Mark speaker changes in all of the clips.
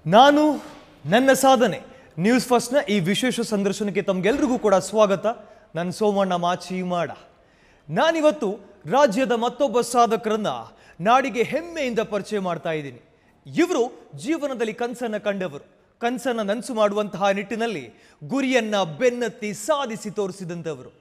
Speaker 1: ನಾನು ನನ್ನ ಸಾಧನೆ ನ್ಯೂಸ್ ಫಸ್ಟ್ ನ ಈ ವಿಶೇಷ ಸಂದರ್ಶನಕ್ಕೆ ತಮಗೆಲ್ಲರಿಗೂ ಕೂಡ ಸ್ವಾಗತ. ನಾನು ಸೋಮಣ್ಣ ಮಾಚಿಮಾಡ. ನಾನಿವತ್ತು ರಾಜ್ಯದ ಮತ್ತೊಬ್ಬ ಸಾಧಕರನ್ನ ನಾಡಿಗೆ ಹೆಮ್ಮೆಯಿಂದ ಪರಿಚಯ ಮಾಡ್ತಾ ಇದ್ದೀನಿ. ಇವರು ಜೀವನದಲ್ಲಿ ಕನಸನ್ನ ಕಂಡವರು, ಕನಸನ್ನ ನನಸು ಮಾಡುವಂತಹ ನಿಟ್ಟಿನಲ್ಲಿ ಗುರಿಯನ್ನ ಬೆನ್ನತ್ತಿ ಸಾಧಿಸಿ ತೋರಿಸಿದಂಥವರು.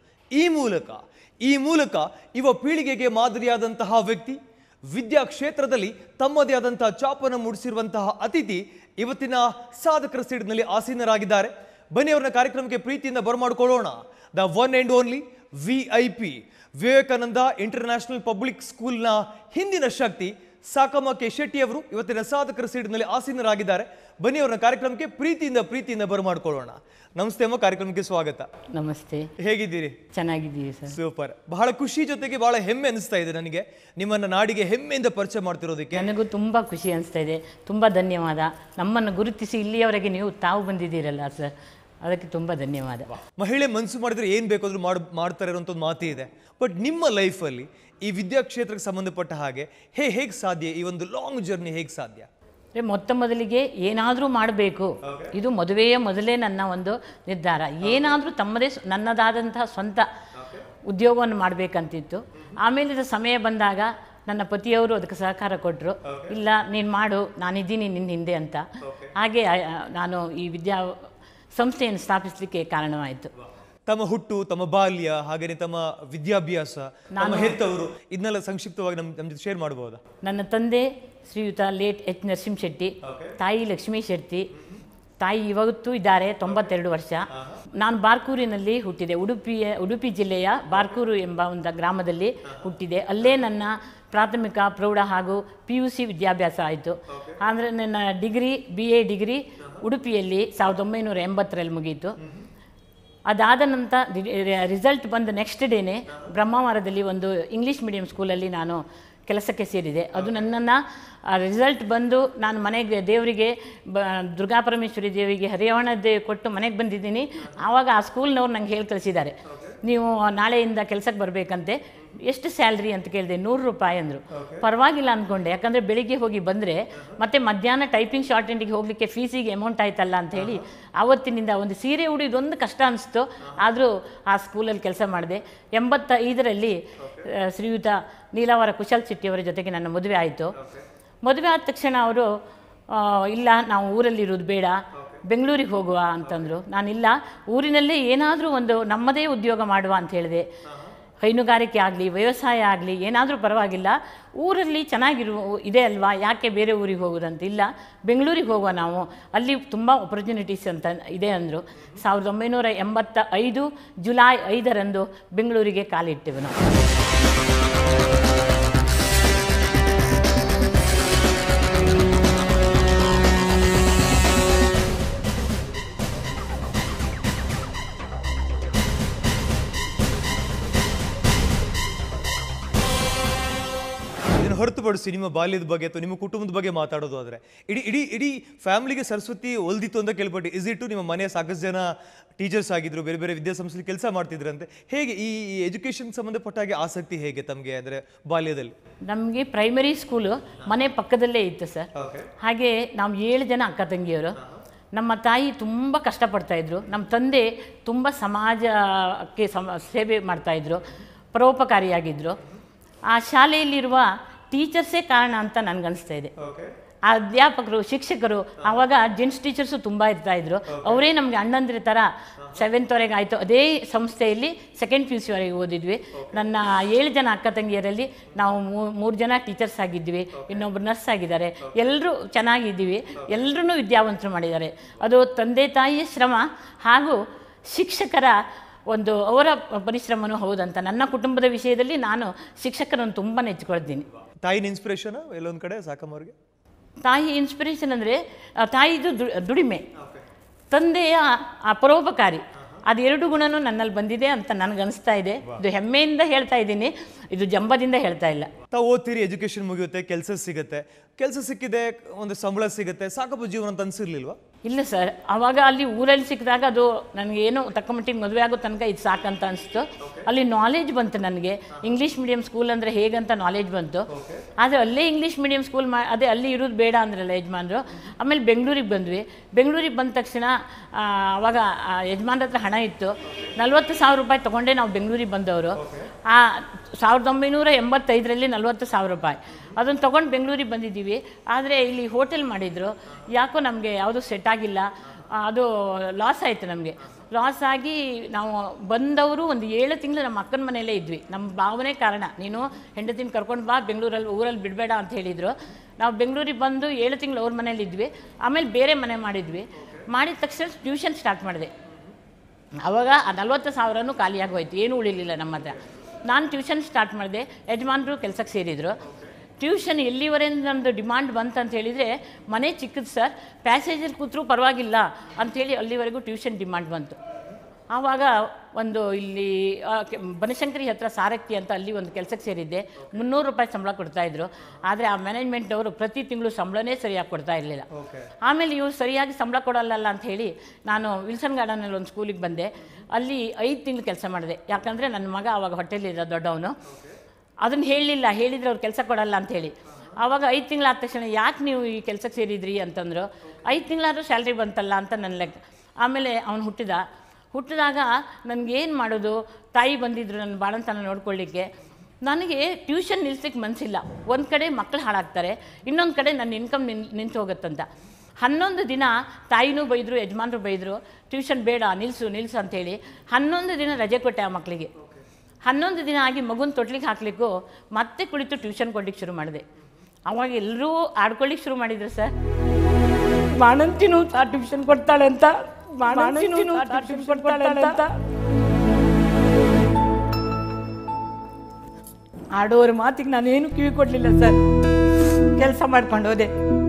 Speaker 1: ಈ ಮೂಲಕ ಯುವ ಪೀಳಿಗೆಗೆ ಮಾದರಿಯಾದಂತಹ ವ್ಯಕ್ತಿ, ವಿದ್ಯಾ ಕ್ಷೇತ್ರದಲ್ಲಿ ತಮ್ಮದೇ ಆದಂತಹ ಚಾಪನ್ನು ಮೂಡಿಸಿರುವಂತಹ ಅತಿಥಿ ಇವತ್ತಿನ ಸಾಧಕರ ಸೀಡಿನಲ್ಲಿ ಆಸೀನರಾಗಿದ್ದಾರೆ. ಬನ್ನಿ ಅವರನ್ನ ಕಾರ್ಯಕ್ರಮಕ್ಕೆ ಪ್ರೀತಿಯಿಂದ ಬರಮಾಡಿಕೊಳ್ಳೋಣ. The one and only VIP Vivekananda international public ಸ್ಕೂಲ್ನ ಹಿಂದಿನ ಶಕ್ತಿ ಸಾಕಮ್ಮ ಕೆ ಶೆಟ್ಟಿಯವರು ಇವತ್ತಿನ ಸಾಧಕರ ಸೀಡಿನಲ್ಲಿ ಆಸೀನರಾಗಿದ್ದಾರೆ. ಬನ್ನಿ ಅವರನ್ನ ಕಾರ್ಯಕ್ರಮಕ್ಕೆ ಪ್ರೀತಿಯಿಂದ ಬರಮಾಡಿಕೊಳ್ಳೋಣ. ನಮಸ್ತೆ ಅಮ್ಮ, ಕಾರ್ಯಕ್ರಮಕ್ಕೆ ಸ್ವಾಗತ.
Speaker 2: ನಮಸ್ತೆ.
Speaker 1: ಹೇಗಿದ್ದೀರಿ?
Speaker 2: ಚೆನ್ನಾಗಿದ್ದೀವಿ ಸರ್.
Speaker 1: ಸೂಪರ್. ಬಹಳ ಖುಷಿ ಜೊತೆಗೆ ಬಹಳ ಹೆಮ್ಮೆ ಅನಿಸ್ತಾ ಇದೆ ನನಗೆ ನಿಮ್ಮನ್ನ ನಾಡಿಗೆ ಹೆಮ್ಮೆಯಿಂದ ಪರಿಚಯ ಮಾಡ್ತಿರೋದಕ್ಕೆ.
Speaker 2: ನನಗೂ ತುಂಬಾ ಖುಷಿ ಅನಿಸ್ತಾ ಇದೆ. ತುಂಬಾ ಧನ್ಯವಾದ. ನಮ್ಮನ್ನು ಗುರುತಿಸಿ ಇಲ್ಲಿಯವರೆಗೆ ನೀವು ತಾವು ಬಂದಿದ್ದೀರಲ್ಲ ಸರ್, ಅದಕ್ಕೆ ತುಂಬಾ ಧನ್ಯವಾದ.
Speaker 1: ಮಹಿಳೆ ಮನಸ್ಸು ಮಾಡಿದ್ರೆ ಏನ್ ಬೇಕಾದ್ರೂ ಮಾಡ್ತಾರೆ ಅನ್ನೋ ಒಂದು ಮಾತು ಇದೆ. ಬಟ್ ನಿಮ್ಮ ಲೈಫಲ್ಲಿ ಈ ವಿದ್ಯಾಕ್ಷೇತ್ರಕ್ಕೆ ಸಂಬಂಧಪಟ್ಟ ಹಾಗೆ ಹೇಗೆ ಸಾಧ್ಯ? ಈ ಒಂದು ಲಾಂಗ್ ಜರ್ನಿ ಹೇಗೆ ಸಾಧ್ಯ?
Speaker 2: ಮೊತ್ತ ಮೊದಲಿಗೆ ಏನಾದರೂ ಮಾಡಬೇಕು, ಇದು ಮದುವೆಯ ಮೊದಲೇ ನನ್ನ ಒಂದು ನಿರ್ಧಾರ. ಏನಾದರೂ ತಮ್ಮದೇ ನನ್ನದಾದಂತಹ ಸ್ವಂತ ಉದ್ಯೋಗವನ್ನು ಮಾಡಬೇಕಂತಿತ್ತು. ಆಮೇಲೆ ಸಮಯ ಬಂದಾಗ ನನ್ನ ಪತಿಯವರು ಅದಕ್ಕೆ ಸಹಕಾರ ಕೊಟ್ಟರು. ಇಲ್ಲ, ನೀನು ಮಾಡು, ನಾನಿದ್ದೀನಿ ನಿನ್ನ ಹಿಂದೆ ಅಂತ. ಹಾಗೆ ನಾನು ಈ ಸಂಸ್ಥೆಯನ್ನು ಸ್ಥಾಪಿಸಲಿಕ್ಕೆ ಕಾರಣವಾಯಿತು.
Speaker 1: ತಮ್ಮ ಹುಟ್ಟು, ತಮ್ಮ ಬಾಲ್ಯ, ಹಾಗೆಯೇ ತಮ್ಮ ವಿದ್ಯಾಭ್ಯಾಸ, ನಮ್ಮ ಹೆತ್ತವರು, ಇದನ್ನೆಲ್ಲ ಸಂಕ್ಷಿಪ್ತವಾಗಿ ನಮ್ಮ ಜೊತೆ ಶೇರ್ ಮಾಡಬಹುದಾ? ನನ್ನ
Speaker 2: ತಂದೆ ಶ್ರೀಯುತ ಲೇಟ್ H. ನರಸಿಂಹ ಶೆಟ್ಟಿ, ತಾಯಿ ಲಕ್ಷ್ಮೀ ಶೆಟ್ಟಿ. ತಾಯಿ ಇವತ್ತು ಇದ್ದಾರೆ, 92 ವರ್ಷ. ನಾನು ಬಾರ್ಕೂರಿನಲ್ಲಿ ಹುಟ್ಟಿದೆ. ಉಡುಪಿ ಜಿಲ್ಲೆಯ ಬಾರ್ಕೂರು ಎಂಬ ಒಂದು ಗ್ರಾಮದಲ್ಲಿ ಹುಟ್ಟಿದೆ. ಅಲ್ಲೇ ನನ್ನ ಪ್ರಾಥಮಿಕ, ಪ್ರೌಢ ಹಾಗೂ PUC ವಿದ್ಯಾಭ್ಯಾಸ ಆಯಿತು. ಅಂದರೆ ನನ್ನ BA ಡಿಗ್ರಿ ಉಡುಪಿಯಲ್ಲಿ 1980ರಲ್ಲಿ ಮುಗಿಯಿತು. ಅದಾದ ನಂತರ ರಿಸಲ್ಟ್ ಬಂದ ನೆಕ್ಸ್ಟ್ ಡೇನೇ ಬ್ರಹ್ಮಾವರದಲ್ಲಿ ಒಂದು ಇಂಗ್ಲೀಷ್ ಮೀಡಿಯಂ ಸ್ಕೂಲಲ್ಲಿ ನಾನು ಕೆಲಸಕ್ಕೆ ಸೇರಿದೆ. ಅದು ನನ್ನನ್ನು ರಿಸಲ್ಟ್ ಬಂದು ನಾನು ಮನೆಗೆ ದೇವರಿಗೆ ದುರ್ಗಾಪರಮೇಶ್ವರಿ ದೇವಿಗೆ ಹರಿಯಾಣ ಕೊಟ್ಟು ಮನೆಗೆ ಬಂದಿದ್ದೀನಿ. ಆವಾಗ ಆ ಸ್ಕೂಲ್ನವ್ರು ನಂಗೆ ಹೇಳಿ ಕಳಿಸಿದ್ದಾರೆ, ನೀವು ನಾಳೆಯಿಂದ ಕೆಲಸಕ್ಕೆ ಬರಬೇಕಂತೆ. ಎಷ್ಟು ಸ್ಯಾಲ್ರಿ ಅಂತ ಕೇಳಿದೆ. 100 ರೂಪಾಯಿ ಅಂದರು. ಪರವಾಗಿಲ್ಲ ಅಂದ್ಕೊಂಡೆ, ಯಾಕಂದರೆ ಬೆಳಿಗ್ಗೆ ಹೋಗಿ ಬಂದರೆ ಮತ್ತೆ ಮಧ್ಯಾಹ್ನ ಟೈಪಿಂಗ್ ಶಾರ್ಟ್ ಹ್ಯಾಂಡಿಗೆ ಹೋಗಲಿಕ್ಕೆ ಫೀಸಿಗೆ ಅಮೌಂಟ್ ಆಯ್ತಲ್ಲ ಅಂಥೇಳಿ ಆವತ್ತಿನಿಂದ ಒಂದು ಸೀರೆ ಉಡಿದೊಂದು ಕಷ್ಟ ಅನಿಸ್ತು. ಆದರೂ ಆ ಸ್ಕೂಲಲ್ಲಿ ಕೆಲಸ ಮಾಡಿದೆ. 85ರಲ್ಲಿ ಶ್ರೀಯುತ ನೀಲಾವರ ಕುಶಲ್ ಶೆಟ್ಟಿಯವರ ಜೊತೆಗೆ ನನ್ನ ಮದುವೆ ಆಯಿತು. ಮದುವೆ ಆದ ತಕ್ಷಣ ಅವರು ಇಲ್ಲ, ನಾವು ಊರಲ್ಲಿರೋದು ಬೇಡ, ಬೆಂಗಳೂರಿಗೆ ಹೋಗುವ ಅಂತಂದರು. ನಾನಿಲ್ಲ, ಊರಿನಲ್ಲೇ ಏನಾದರೂ ಒಂದು ನಮ್ಮದೇ ಉದ್ಯೋಗ ಮಾಡುವ ಅಂತ ಹೇಳಿದೆ. ಹೈನುಗಾರಿಕೆ ಆಗಲಿ, ವ್ಯವಸಾಯ ಆಗಲಿ, ಏನಾದರೂ ಪರವಾಗಿಲ್ಲ, ಊರಲ್ಲಿ ಇದೆ ಅಲ್ವಾ, ಯಾಕೆ ಬೇರೆ ಊರಿಗೆ ಹೋಗೋದಂತ. ಇಲ್ಲ, ಬೆಂಗಳೂರಿಗೆ ಹೋಗುವ ನಾವು, ಅಲ್ಲಿ ತುಂಬ ಆಪರ್ಚುನಿಟೀಸ್ ಅಂತ ಇದೆ ಅಂದರು. 1985 ಜುಲೈ 5ರಂದು ಬೆಂಗಳೂರಿಗೆ ಕಾಲಿಟ್ಟೆವು ನಾವು.
Speaker 1: ಹೊರತುಪಡಿಸಿ ನಿಮ್ಮ ಬಾಲ್ಯದ ಬಗ್ಗೆ ಅಥವಾ ನಿಮ್ಮ ಕುಟುಂಬದ ಬಗ್ಗೆ ಮಾತಾಡೋದು ಆದರೆ ಇಡೀ ಫ್ಯಾಮಿಲಿಗೆ ಸರಸ್ವತಿ ಒಲ್ದಿತ್ತು ಅಂತ ಕೇಳ್ಪಟ್ಟು. ಇಸ್ ಇಟ್ಟು ನಿಮ್ಮ ಮನೆಯ ಸಾಕಷ್ಟು ಜನ ಟೀಚರ್ಸ್ ಆಗಿದ್ರು, ಬೇರೆ ಬೇರೆ ವಿದ್ಯಾಸಂಸ್ಥೆಯಲ್ಲಿ ಕೆಲಸ ಮಾಡ್ತಿದ್ರಂತೆ. ಹೇಗೆ ಈ ಎಜುಕೇಷನ್ ಸಂಬಂಧಪಟ್ಟ ಹಾಗೆ ಆಸಕ್ತಿ ಹೇಗೆ ತಮಗೆ ಅಂದರೆ ಬಾಲ್ಯದಲ್ಲಿ?
Speaker 2: ನಮಗೆ ಪ್ರೈಮರಿ ಸ್ಕೂಲು ಮನೆ ಪಕ್ಕದಲ್ಲೇ ಇತ್ತು ಸರ್. ಹಾಗೆ ನಾವು 7 ಜನ ಅಕ್ಕ ತಂಗಿಯವರು. ನಮ್ಮ ತಾಯಿ ತುಂಬ ಕಷ್ಟಪಡ್ತಾಯಿದ್ರು. ನಮ್ಮ ತಂದೆ ತುಂಬ ಸಮಾಜಕ್ಕೆ ಸೇವೆ ಮಾಡ್ತಾಯಿದ್ರು, ಪರೋಪಕಾರಿಯಾಗಿದ್ದರು. ಆ ಶಾಲೆಯಲ್ಲಿರುವ ಟೀಚರ್ಸೇ ಕಾರಣ ಅಂತ ನನಗನ್ನಿಸ್ತಾ ಇದೆ. ಆ ಅಧ್ಯಾಪಕರು, ಶಿಕ್ಷಕರು, ಆವಾಗ ಜೆಂಟ್ಸ್ ಟೀಚರ್ಸು ತುಂಬ ಇರ್ತಾಯಿದ್ರು. ಅವರೇ ನಮಗೆ ಅಣ್ಣಂದಿರ ಥರ 7th ಆಯಿತು. ಅದೇ ಸಂಸ್ಥೆಯಲ್ಲಿ 2nd PUC ವರೆಗೆ ಓದಿದ್ವಿ. ನನ್ನ 7 ಜನ ಅಕ್ಕ ತಂಗಿಯರಲ್ಲಿ ನಾವು 3 ಜನ ಟೀಚರ್ಸ್ ಆಗಿದ್ವಿ, ಇನ್ನೊಬ್ಬರು ನರ್ಸ್ ಆಗಿದ್ದಾರೆ. ಎಲ್ಲರೂ ಚೆನ್ನಾಗಿದ್ದೀವಿ, ಎಲ್ಲರೂ ವಿದ್ಯಾವಂತರು ಮಾಡಿದ್ದಾರೆ. ಅದು ತಂದೆ ತಾಯಿಯ ಶ್ರಮ ಹಾಗೂ ಶಿಕ್ಷಕರ ಅವರ ಪರಿಶ್ರಮನೂ ಹೌದಂತ. ನನ್ನ ಕುಟುಂಬದ ವಿಷಯದಲ್ಲಿ ನಾನು ಶಿಕ್ಷಕರನ್ನು ತುಂಬ ನೆಚ್ಚಿಕೊಳ್ತೀನಿ.
Speaker 1: ತಾಯಿನ ಇನ್ಸ್ಪಿರೇಷನ್ ಎಲ್ಲೊಂದು ಕಡೆ ಸಾಕಮ್ಮ ಅವ್ರಿಗೆ?
Speaker 2: ತಾಯಿ ಇನ್ಸ್ಪಿರೇಷನ್ ಅಂದರೆ ತಾಯಿದು ದುಡಿಮೆ, ತಂದೆಯ ಪರೋಪಕಾರಿ, ಅದೆರಡು ಗುಣನೂ ನನ್ನಲ್ಲಿ ಬಂದಿದೆ ಅಂತ ನನಗನ್ನಿಸ್ತಾ ಇದೆ. ಇದು ಹೆಮ್ಮೆಯಿಂದ ಹೇಳ್ತಾ ಇದ್ದೀನಿ, ಇದು ಜಂಬದಿಂದ ಹೇಳ್ತಾ ಇಲ್ಲ.
Speaker 1: ತಾವು ಓದ್ತೀರಿ, ಎಜುಕೇಷನ್ ಮುಗಿಯುತ್ತೆ, ಕೆಲಸ ಸಿಗುತ್ತೆ. ಕೆಲಸ ಸಿಕ್ಕಿದೆ, ಒಂದು ಸಂಬಳ ಸಿಗುತ್ತೆ, ಸಾಕಪ್ಪ ಜೀವನ ಅಂತ ಅನ್ಸಿರ್ಲಿಲ್ವಾ?
Speaker 2: ಇಲ್ಲ ಸರ್, ಆವಾಗ ಅಲ್ಲಿ ಊರಲ್ಲಿ ಸಿಕ್ಕಿದಾಗ ಅದು ನನಗೆ ಏನೋ ತಕ್ಕ ಮಟ್ಟಿಗೆ ಮದುವೆ ಆಗೋ ತನಕ ಇದು ಸಾಕಂತ ಅನಿಸ್ತು. ಅಲ್ಲಿ ನಾಲೆಜ್ ಬಂತು ನನಗೆ, ಇಂಗ್ಲೀಷ್ ಮೀಡಿಯಂ ಸ್ಕೂಲ್ ಅಂದರೆ ಹೇಗಂತ ನಾಲೆಜ್ ಬಂತು. ಆದರೆ ಅಲ್ಲೇ ಇಂಗ್ಲೀಷ್ ಮೀಡಿಯಂ ಸ್ಕೂಲ್ ಅದೇ ಅಲ್ಲಿ ಇರೋದು ಬೇಡ ಅಂದ್ರಲ್ಲ ಯಜಮಾನರು. ಆಮೇಲೆ ಬೆಂಗಳೂರಿಗೆ ಬಂದ್ವಿ. ಬೆಂಗಳೂರಿಗೆ ಬಂದ ತಕ್ಷಣ ಆವಾಗ ಯಜಮಾನ್ರ ಹತ್ರ ಹಣ ಇತ್ತು. 40,000 ರೂಪಾಯಿ ತೊಗೊಂಡೇ ನಾವು ಬೆಂಗಳೂರಿಗೆ ಬಂದವರು. 1985ರಲ್ಲಿ 40,000 ರೂಪಾಯಿ ಅದನ್ನು ತೊಗೊಂಡು ಬೆಂಗಳೂರಿಗೆ ಬಂದಿದ್ದೀವಿ. ಆದರೆ ಇಲ್ಲಿ ಹೋಟೆಲ್ ಮಾಡಿದರು, ಯಾಕೋ ನಮಗೆ ಯಾವುದೂ ಸೆಟ್ ಆಗಿಲ್ಲ. ಅದು ಲಾಸ್ ಆಯಿತು ನಮಗೆ. ಲಾಸ್ ಆಗಿ ನಾವು ಬಂದವರು ಒಂದು 7 ತಿಂಗಳು ನಮ್ಮ ಅಕ್ಕನ ಮನೆಯಲ್ಲೇ ಇದ್ವಿ. ನಮ್ಮ ಭಾವನೆ ಕಾರಣ, ನೀನು ಹೆಂಡತಿನ ಕರ್ಕೊಂಡು ಬಾ, ಊರಲ್ಲಿ ಬಿಡಬೇಡ ಅಂತ ಹೇಳಿದರು. ನಾವು ಬೆಂಗಳೂರಿಗೆ ಬಂದು 7 ತಿಂಗಳು ಅವ್ರ ಮನೇಲಿ ಇದ್ವಿ. ಆಮೇಲೆ ಬೇರೆ ಮನೆ ಮಾಡಿದ್ವಿ. ಮಾಡಿದ ತಕ್ಷಣ ಟ್ಯೂಷನ್ ಸ್ಟಾರ್ಟ್ ಮಾಡಿದೆ. ಆವಾಗ ಆ 40,000 ಖಾಲಿಯಾಗಿ ಹೋಯ್ತು, ಏನೂ ಉಳಿಲಿಲ್ಲ ನಮ್ಮ ಹತ್ರ. ನಾನು ಟ್ಯೂಷನ್ ಸ್ಟಾರ್ಟ್ ಮಾಡಿದೆ, ಯಜಮಾನರು ಕೆಲಸಕ್ಕೆ ಸೇರಿದರು. ಟ್ಯೂಷನ್ ಎಲ್ಲಿವರೆಗೆ ನಮ್ಮದು ಡಿಮಾಂಡ್ ಬಂತು ಅಂತ ಹೇಳಿದರೆ, ಮನೆ ಚಿಕ್ಕದು ಸರ್, ಪ್ಯಾಸೇಜರ್ ಕೂತ್ರೂ ಪರವಾಗಿಲ್ಲ ಅಂಥೇಳಿ ಅಲ್ಲಿವರೆಗೂ ಟ್ಯೂಷನ್ ಡಿಮಾಂಡ್ ಬಂತು. ಆವಾಗ ಒಂದು ಇಲ್ಲಿ ಬನಶಂಕರಿ ಹತ್ರ ಸಾರಕ್ಕಿ ಅಂತ ಅಲ್ಲಿ ಒಂದು ಕೆಲಸಕ್ಕೆ ಸೇರಿದ್ದೆ. 300 ರೂಪಾಯಿ ಸಂಬಳ ಕೊಡ್ತಾಯಿದ್ರು. ಆದರೆ ಆ ಮ್ಯಾನೇಜ್ಮೆಂಟವರು ಪ್ರತಿ ತಿಂಗಳು ಸಂಬಳನೇ ಸರಿಯಾಗಿ ಕೊಡ್ತಾ ಇರಲಿಲ್ಲ. ಆಮೇಲೆ ಇವರು ಸರಿಯಾಗಿ ಸಂಬಳ ಕೊಡೋಲ್ಲ ಅಂತ ಹೇಳಿ ನಾನು ವಿಲ್ಸನ್ ಗಾರ್ಡನಲ್ಲಿ ಒಂದು ಸ್ಕೂಲಿಗೆ ಬಂದೆ. ಅಲ್ಲಿ 5 ತಿಂಗಳು ಕೆಲಸ ಮಾಡಿದೆ. ಯಾಕಂದರೆ ನನ್ನ ಮಗ ಆವಾಗ ಹೊಟ್ಟೆಲಿರೋ ದೊಡ್ಡವನು. ಅದನ್ನು ಹೇಳಲಿಲ್ಲ, ಹೇಳಿದರೆ ಅವ್ರು ಕೆಲಸ ಕೊಡಲ್ಲ ಅಂಥೇಳಿ. ಆವಾಗ 5 ತಿಂಗಳಾದ ತಕ್ಷಣ ಯಾಕೆ ನೀವು ಈ ಕೆಲಸಕ್ಕೆ ಸೇರಿದ್ರಿ ಅಂತಂದರು. 5 ತಿಂಗಳಾದರೂ ಸ್ಯಾಲ್ರಿ ಬಂತಲ್ಲ ಅಂತ ನನ್ನ ಲೆಕ್ಕ. ಆಮೇಲೆ ಅವನು ಹುಟ್ಟಿದಾಗ ನನಗೇನು ಮಾಡೋದು, ತಾಯಿ ಬಂದಿದ್ದರು ನನ್ನ ಬಾಳಂತನ ನೋಡ್ಕೊಳ್ಳಿಕ್ಕೆ. ನನಗೆ ಟ್ಯೂಷನ್ ನಿಲ್ಸಕ್ಕೆ ಮನಸ್ಸಿಲ್ಲ. ಒಂದು ಕಡೆ ಮಕ್ಕಳು ಹಾಳಾಗ್ತಾರೆ, ಇನ್ನೊಂದು ಕಡೆ ನನ್ನ ಇನ್ಕಮ್ ನಿಂತು ಹೋಗುತ್ತಂತ. 11 ದಿನ ತಾಯಿನೂ ಬೈದರು, ಯಜಮಾನರು ಬೈದರು, ಟ್ಯೂಷನ್ ಬೇಡ, ನಿಲ್ಲಿಸು ಅಂಥೇಳಿ. 11 ದಿನ ರಜೆ ಕೊಟ್ಟೆ ಆ ಮಕ್ಕಳಿಗೆ. 11 ದಿನ ಆಗಿ ಮಗುನ ತೊಟ್ಲಿಗೆ ಹಾಕ್ಲಿಕ್ಕೂ ಮತ್ತೆ ಕುಳಿತು ಟ್ಯೂಷನ್ ಕೊಡ್ಲಿಕ್ಕೆ ಶುರು ಮಾಡಿದೆ. ಅವಾಗ ಎಲ್ಲರೂ ಆಡ್ಕೊಳ್ಳಿಕ್ಕೆ ಶುರು ಮಾಡಿದ್ರು ಸರ್. ಬಾಣಂತಿನೂ ಟ್ಯೂಷನ್ ಕೊಡ್ತಾಳೆ ಅಂತ, ಟ್ಯೂಷನ್ ಕೊಡ್ತಾಳೆ ಅಂತ. ಆಡೋರ ಮಾತಿಗೆ ನಾನೇನು ಕಿವಿ ಕೊಡಲಿಲ್ಲ ಸರ್, ಕೆಲಸ ಮಾಡ್ಕೊಂಡು ಹೋದೆ.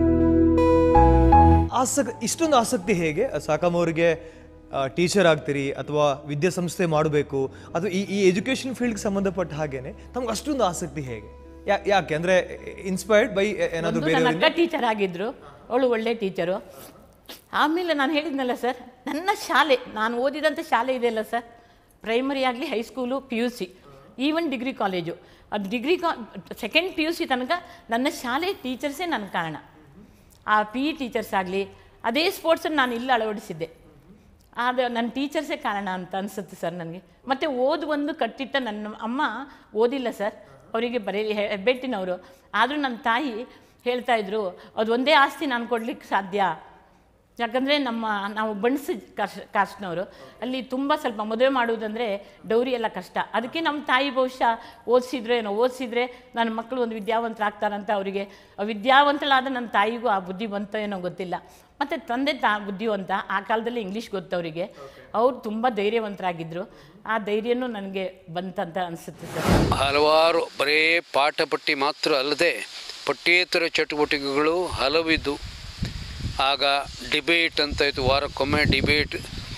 Speaker 1: ಇಷ್ಟೊಂದು ಆಸಕ್ತಿ ಹೇಗೆ ಸಾಕಮ್ಮ ಅವರಿಗೆ? ಟೀಚರ್ ಆಗ್ತೀರಿ ಅಥವಾ ವಿದ್ಯಾಸಂಸ್ಥೆ ಮಾಡಬೇಕು, ಅದು ಈ ಎಜುಕೇಷನ್ ಫೀಲ್ಡ್ಗೆ ಸಂಬಂಧಪಟ್ಟ ಹಾಗೇನೆ ತಮ್ಗೆ ಅಷ್ಟೊಂದು ಆಸಕ್ತಿ ಹೇಗೆ? ಯಾಕೆ ಅಂದರೆ ಇನ್ಸ್ಪೈರ್ಡ್ ಬೈ ಏನಾದರೂ ಬೇರೆ?
Speaker 2: ನನ್ನ ಅಕ್ಕ ಟೀಚರ್ ಆಗಿದ್ದರು, ಅವಳು ಒಳ್ಳೆ ಟೀಚರು. ಆಮೇಲೆ ನಾನು ಹೇಳಿದ್ನಲ್ಲ ಸರ್, ನನ್ನ ಶಾಲೆ, ನಾನು ಓದಿದಂಥ ಶಾಲೆ ಇದೆಯಲ್ಲ ಸರ್, ಪ್ರೈಮರಿ ಆಗಲಿ, high school, PUC, even degree college, ಅದು ಸೆಕೆಂಡ್ PUC ತನಕ ನನ್ನ ಶಾಲೆ ಟೀಚರ್ಸೇ ನನ್ನ ಕಾರಣ. ಆ PE ಟೀಚರ್ಸ್ ಆಗಲಿ, ಅದೇ ಸ್ಪೋರ್ಟ್ಸನ್ನು ನಾನು ಇಲ್ಲಿ ಅಳವಡಿಸಿದ್ದೆ. ಅದು ನನ್ನ ಟೀಚರ್ಸೇ ಕಾರಣ ಅಂತ ಅನಿಸುತ್ತೆ ಸರ್ ನನಗೆ. ಮತ್ತು ಒಂದು ಕಟ್ಟಿಟ್ಟ ನನ್ನ ಅಮ್ಮ ಓದಿಲ್ಲ ಸರ್, ಅವರಿಗೆ ಹೆಬ್ಬೆಟ್ಟಿನವರು. ಆದರೂ ನನ್ನ ತಾಯಿ ಹೇಳ್ತಾಯಿದ್ರು, ಅದು ಒಂದೇ ಆಸ್ತಿ ನಾನು ಕೊಡಲಿಕ್ಕೆ ಸಾಧ್ಯ. ಯಾಕಂದರೆ ನಾವು ಬಣ್ಸ ಕಾಸ್ಟ್ನವರು, ಅಲ್ಲಿ ತುಂಬ ಸ್ವಲ್ಪ ಮದುವೆ ಮಾಡುವುದಂದರೆ ಡೌರಿ ಎಲ್ಲ ಕಷ್ಟ. ಅದಕ್ಕೆ ನಮ್ಮ ತಾಯಿ ಬಹುಶಃ ಓದಿಸಿದ್ರೆ ನನ್ನ ಮಕ್ಕಳು ಒಂದು ವಿದ್ಯಾವಂತರಾಗ್ತಾರಂತ ಅವರಿಗೆ. ವಿದ್ಯಾವಂತಳಾದ ನನ್ನ ತಾಯಿಗೂ ಆ ಬುದ್ಧಿ ಬಂತ ಏನೋ ಗೊತ್ತಿಲ್ಲ. ಮತ್ತು ತಂದೆ ಬುದ್ಧಿವಂತ, ಆ ಕಾಲದಲ್ಲಿ ಇಂಗ್ಲೀಷ್ ಗೊತ್ತವರಿಗೆ. ಅವ್ರು ತುಂಬ ಧೈರ್ಯವಂತರಾಗಿದ್ದರು. ಆ ಧೈರ್ಯನೂ ನನಗೆ ಬಂತಂತ ಅನಿಸುತ್ತೆ ಸರ್.
Speaker 3: ಹಲವಾರು ಬರೀ ಪಾಠ ಪಟ್ಟಿ ಮಾತ್ರ ಅಲ್ಲದೆ ಪಠ್ಯೇತರ ಚಟುವಟಿಕೆಗಳು ಹಲವಿದ್ದು. ಆಗ ಡಿಬೇಟ್ ಅಂತ ಇತ್ತು, ವಾರಕ್ಕೊಮ್ಮೆ ಡಿಬೇಟ್,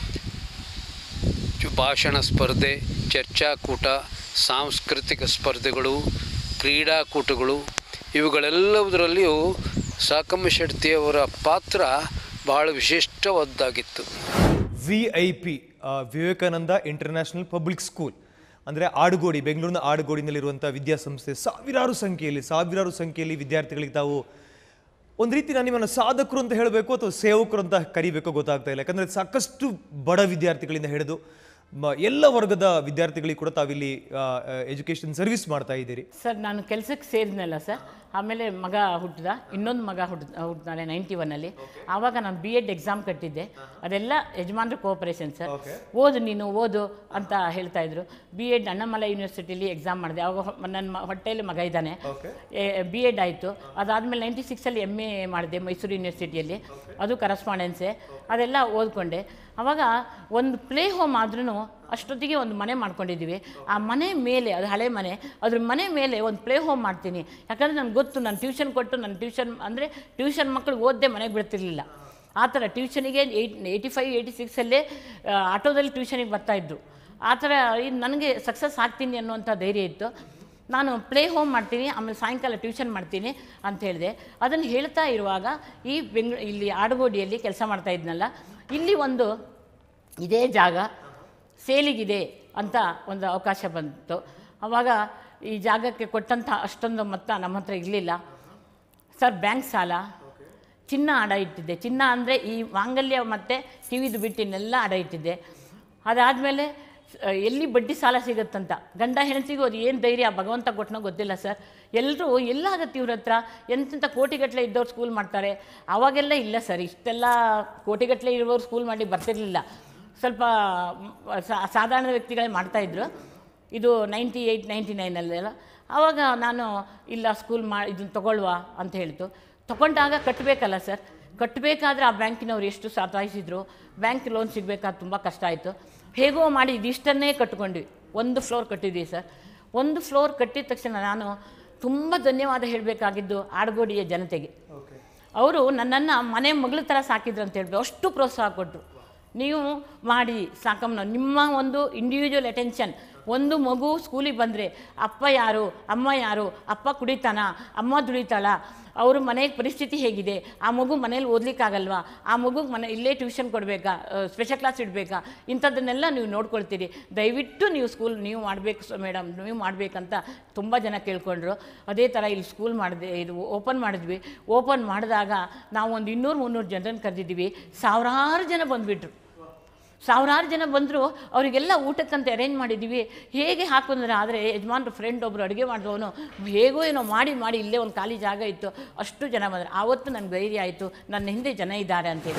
Speaker 3: ಭಾಷಣ ಸ್ಪರ್ಧೆ, ಚರ್ಚಾಕೂಟ, ಸಾಂಸ್ಕೃತಿಕ ಸ್ಪರ್ಧೆಗಳು, ಕ್ರೀಡಾಕೂಟಗಳು, ಇವುಗಳೆಲ್ಲದರಲ್ಲಿಯೂ ಸಾಕಮ್ಮ ಶೆಟ್ಟಿಯವರ ಪಾತ್ರ ಬಹಳ ವಿಶಿಷ್ಟವಾದ್ದಾಗಿತ್ತು.
Speaker 1: VIP Vivekananda international public school ಅಂದರೆ ಆಡುಗೋಡಿ, ಬೆಂಗಳೂರಿನ ಆಡುಗೋಡಿನಲ್ಲಿರುವಂಥ ವಿದ್ಯಾಸಂಸ್ಥೆ. ಸಾವಿರಾರು ಸಂಖ್ಯೆಯಲ್ಲಿ ವಿದ್ಯಾರ್ಥಿಗಳಿಗೆ ತಾವು ಒಂದು ರೀತಿ ನಾನು ನಿಮ್ಮನ್ನು ಸಾಧಕರು ಅಂತ ಹೇಳಬೇಕು ಅಥವಾ ಸೇವಕರು ಅಂತ ಕರಿಬೇಕು ಗೊತ್ತಾಗ್ತಾ ಇಲ್ಲ. ಯಾಕಂದರೆ ಸಾಕಷ್ಟು ಬಡ ವಿದ್ಯಾರ್ಥಿಗಳಿಂದ ಹಿಡಿದು ಎಲ್ಲ ವರ್ಗದ ವಿದ್ಯಾರ್ಥಿಗಳಿಗೆ ಕೂಡ ತಾವಿಲ್ಲಿ ಎಜುಕೇಷನ್ ಸರ್ವಿಸ್ ಮಾಡ್ತಾ ಇದ್ದೀರಿ
Speaker 2: ಸರ್. ನಾನು ಕೆಲಸಕ್ಕೆ ಸೇರಿದ್ನಲ್ಲ ಸರ್, ಆಮೇಲೆ ಮಗ ಹುಟ್ಟಿದ, ಇನ್ನೊಂದು ಮಗ ಹುಟ್ಟಿದಾನೆ 91ನಲ್ಲಿ. ಆವಾಗ ನಾನು B.Ed ಎಕ್ಸಾಮ್ ಕಟ್ಟಿದ್ದೆ. ಅದೆಲ್ಲ ಯಜಮಾನ್ರ ಕೋಆಪರೇಷನ್ ಸರ್. ನೀನು ಓದು ಅಂತ ಹೇಳ್ತಾಯಿದ್ರು. B.Ed ಅಣ್ಣಾಮಲೈ ಯೂನಿವರ್ಸಿಟಿಲಿ ಎಕ್ಸಾಮ್ ಮಾಡಿದೆ. ಆವಾಗ ನನ್ನ ಹೊಟ್ಟೆಯಲ್ಲಿ ಮಗ ಇದ್ದಾನೆ. B.Ed ಆಯಿತು. ಅದಾದಮೇಲೆ 96ಅಲ್ಲಿ MA ಮಾಡಿದೆ ಮೈಸೂರು ಯೂನಿವರ್ಸಿಟಿಯಲ್ಲಿ, ಅದು ಕರಸ್ಪಾಂಡೆನ್ಸೆ. ಅದೆಲ್ಲ ಓದ್ಕೊಂಡೆ. ಆವಾಗ ಒಂದು ಪ್ಲೇ ಹೋಮ್ ಆದ್ರೂ ಅಷ್ಟೊತ್ತಿಗೆ ಒಂದು ಮನೆ ಮಾಡ್ಕೊಂಡಿದ್ದೀವಿ. ಆ ಮನೆ ಮೇಲೆ, ಅದು ಹಳೆ ಮನೆ, ಅದ್ರ ಮನೆ ಮೇಲೆ ಒಂದು ಪ್ಲೇ ಹೋಮ್ ಮಾಡ್ತೀನಿ. ಯಾಕಂದರೆ ನನಗೆ ಗೊತ್ತು, ನಾನು ಟ್ಯೂಷನ್ ಕೊಟ್ಟು ಟ್ಯೂಷನ್ ಮಕ್ಕಳು ಓದದೆ ಮನೆಗೆ ಬಿಡ್ತಿರ್ಲಿಲ್ಲ. ಆ ಥರ ಟ್ಯೂಷನಿಗೆ 85, 86ಅಲ್ಲೇ ಆಟೋದಲ್ಲಿ ಟ್ಯೂಷನಿಗೆ ಬರ್ತಾಯಿದ್ರು. ಆ ಥರ ನನಗೆ ಸಕ್ಸಸ್ ಆಗ್ತೀನಿ ಅನ್ನುವಂಥ ಧೈರ್ಯ ಇತ್ತು. ನಾನು ಪ್ಲೇ ಹೋಮ್ ಮಾಡ್ತೀನಿ, ಆಮೇಲೆ ಸಾಯಂಕಾಲ ಟ್ಯೂಷನ್ ಮಾಡ್ತೀನಿ ಅಂತ ಹೇಳಿದೆ. ಅದನ್ನು ಹೇಳ್ತಾ ಇರುವಾಗ ಈ ಇಲ್ಲಿ ಆಡುಗೋಡಿಯಲ್ಲಿ ಕೆಲಸ ಮಾಡ್ತಾ ಇದ್ನಲ್ಲ, ಇಲ್ಲಿ ಒಂದು ಇದೇ ಜಾಗ ಸೇಲಿಗಿದೆ ಅಂತ ಒಂದು ಅವಕಾಶ ಬಂತು. ಆವಾಗ ಈ ಜಾಗಕ್ಕೆ ಕೊಟ್ಟಂಥ ಅಷ್ಟೊಂದು ಮೊತ್ತ ನಮ್ಮ ಹತ್ರ ಇರಲಿಲ್ಲ ಸರ್. ಬ್ಯಾಂಕ್ ಸಾಲ, ಚಿನ್ನ ಅಡ ಇಟ್ಟಿದ್ದೆ. ಚಿನ್ನ ಅಂದರೆ ಈ ಮಾಂಗಲ್ಯ ಮತ್ತು ಕಿವಿದು ಬಿಟ್ಟಿನೆಲ್ಲ ಅಡ ಇಟ್ಟಿದ್ದೆ. ಅದಾದಮೇಲೆ ಎಲ್ಲಿ ಬಡ್ಡಿ ಸಾಲ ಸಿಗುತ್ತಂತ ಗಂಡ ಹೆಂಡತಿಗೂ ಅದು ಏನು ಧೈರ್ಯ ಭಗವಂತ ಕೊಟ್ಟನೋ ಗೊತ್ತಿಲ್ಲ ಸರ್. ಎಲ್ಲರೂ ಎಲ್ಲಾಗತ್ತೆ ಇವ್ರ ಹತ್ರ, ಎಂತೆಂಥ ಕೋಟಿಗಟ್ಟಲೆ ಇದ್ದವ್ರು ಸ್ಕೂಲ್ ಮಾಡ್ತಾರೆ. ಆವಾಗೆಲ್ಲ ಇಲ್ಲ ಸರ್, ಇಷ್ಟೆಲ್ಲ ಕೋಟಿಗಟ್ಟಲೆ ಇರುವವ್ರು ಸ್ಕೂಲ್ ಮಾಡಿ ಬರ್ತಿರ್ಲಿಲ್ಲ. ಸ್ವಲ್ಪ ಸಾಧಾರಣ ವ್ಯಕ್ತಿಗಳೇ ಮಾಡ್ತಾಯಿದ್ರು. ಇದು 98, 99 ಆವಾಗ ನಾನು ಇಲ್ಲ ಸ್ಕೂಲ್ ಇದನ್ನು ತೊಗೊಳ್ವಾ ಅಂತ ಹೇಳ್ತು. ತೊಗೊಂಡಾಗ ಕಟ್ಟಬೇಕಲ್ಲ ಸರ್. ಕಟ್ಟಬೇಕಾದ್ರೆ ಆ ಬ್ಯಾಂಕಿನವ್ರು ಎಷ್ಟು ಸತಾಯಿಸಿದ್ರು. ಬ್ಯಾಂಕ್ ಲೋನ್ ಸಿಗಬೇಕಾದ್ರೆ ತುಂಬ ಕಷ್ಟ ಆಯಿತು. ಹೇಗೋ ಮಾಡಿ ಇದಿಷ್ಟನ್ನೇ ಕಟ್ಕೊಂಡ್ವಿ. 1 ಫ್ಲೋರ್ ಕಟ್ಟಿದ್ವಿ ಸರ್. 1 ಫ್ಲೋರ್ ಕಟ್ಟಿದ ತಕ್ಷಣ ನಾನು ತುಂಬ ಧನ್ಯವಾದ ಹೇಳಬೇಕಾಗಿದ್ದು ಆಡುಗೋಡಿಯ ಜನತೆಗೆ. ಅವರು ನನ್ನನ್ನು ಮನೆ ಮಗಳ ಥರ ಸಾಕಿದ್ರು ಅಂತ ಹೇಳ್ಬೋದು. ಅಷ್ಟು ಪ್ರೋತ್ಸಾಹ ಕೊಟ್ಟರು. ನೀವು ಮಾಡಿ ಸಾಕಮ್ಮನ, ನಿಮ್ಮ ಒಂದು ಇಂಡಿವಿಜುವಲ್ ಅಟೆನ್ಷನ್. ಒಂದು ಮಗು ಸ್ಕೂಲಿಗೆ ಬಂದರೆ ಅಪ್ಪ ಯಾರು, ಅಮ್ಮ ಯಾರು, ಅಪ್ಪ ಕುಡಿತಾನ, ಅಮ್ಮ ದುಡಿತಾಳ, ಅವ್ರ ಮನೆಗೆ ಪರಿಸ್ಥಿತಿ ಹೇಗಿದೆ, ಆ ಮಗು ಮನೇಲಿ ಓದಲಿಕ್ಕಾಗಲ್ವಾ, ಆ ಮಗುಗೆ ಇಲ್ಲೇ ಟ್ಯೂಷನ್ ಕೊಡಬೇಕಾ, ಸ್ಪೆಷಲ್ ಕ್ಲಾಸ್ ಇಡಬೇಕಾ, ಇಂಥದ್ದನ್ನೆಲ್ಲ ನೀವು ನೋಡ್ಕೊಳ್ತೀರಿ. ದಯವಿಟ್ಟು ನೀವು ಸ್ಕೂಲ್ ನೀವು ಮಾಡಬೇಕು ಮೇಡಮ್, ನೀವು ಮಾಡಬೇಕಂತ ತುಂಬ ಜನ ಕೇಳ್ಕೊಂಡ್ರು. ಅದೇ ಥರ ಇಲ್ಲಿ ಸ್ಕೂಲ್ ಮಾಡಿದೆ, ಇದು ಓಪನ್ ಮಾಡಿದ್ವಿ. ಓಪನ್ ಮಾಡಿದಾಗ ನಾವು ಒಂದು 200-300 ಜನರನ್ನು ಕರೆದಿದ್ದೀವಿ. ಸಾವಿರಾರು ಜನ ಬಂದುಬಿಟ್ರು. ಸಾವಿರಾರು ಜನ ಬಂದರು. ಅವರಿಗೆಲ್ಲ ಊಟಕ್ಕಂತ ಅರೇಂಜ್ ಮಾಡಿದ್ದೀವಿ. ಹೇಗೆ ಹಾಕೊಂಡ್ರೆ ಆದರೆ ಯಜಮಾನ್ರು ಫ್ರೆಂಡ್ ಒಬ್ಬರು ಅಡುಗೆ ಮಾಡಿದವನು ಹೇಗೋ ಏನೋ ಮಾಡಿ ಇಲ್ಲೇ ಒಂದು ಖಾಲಿ ಜಾಗ ಇತ್ತು, ಅಷ್ಟು ಜನ ಬಂದರು. ಆವತ್ತು ನನಗೆ ಧೈರ್ಯ ಆಯಿತು, ನನ್ನ ಹಿಂದೆ ಜನ ಇದ್ದಾರೆ ಅಂತೇಳಿ.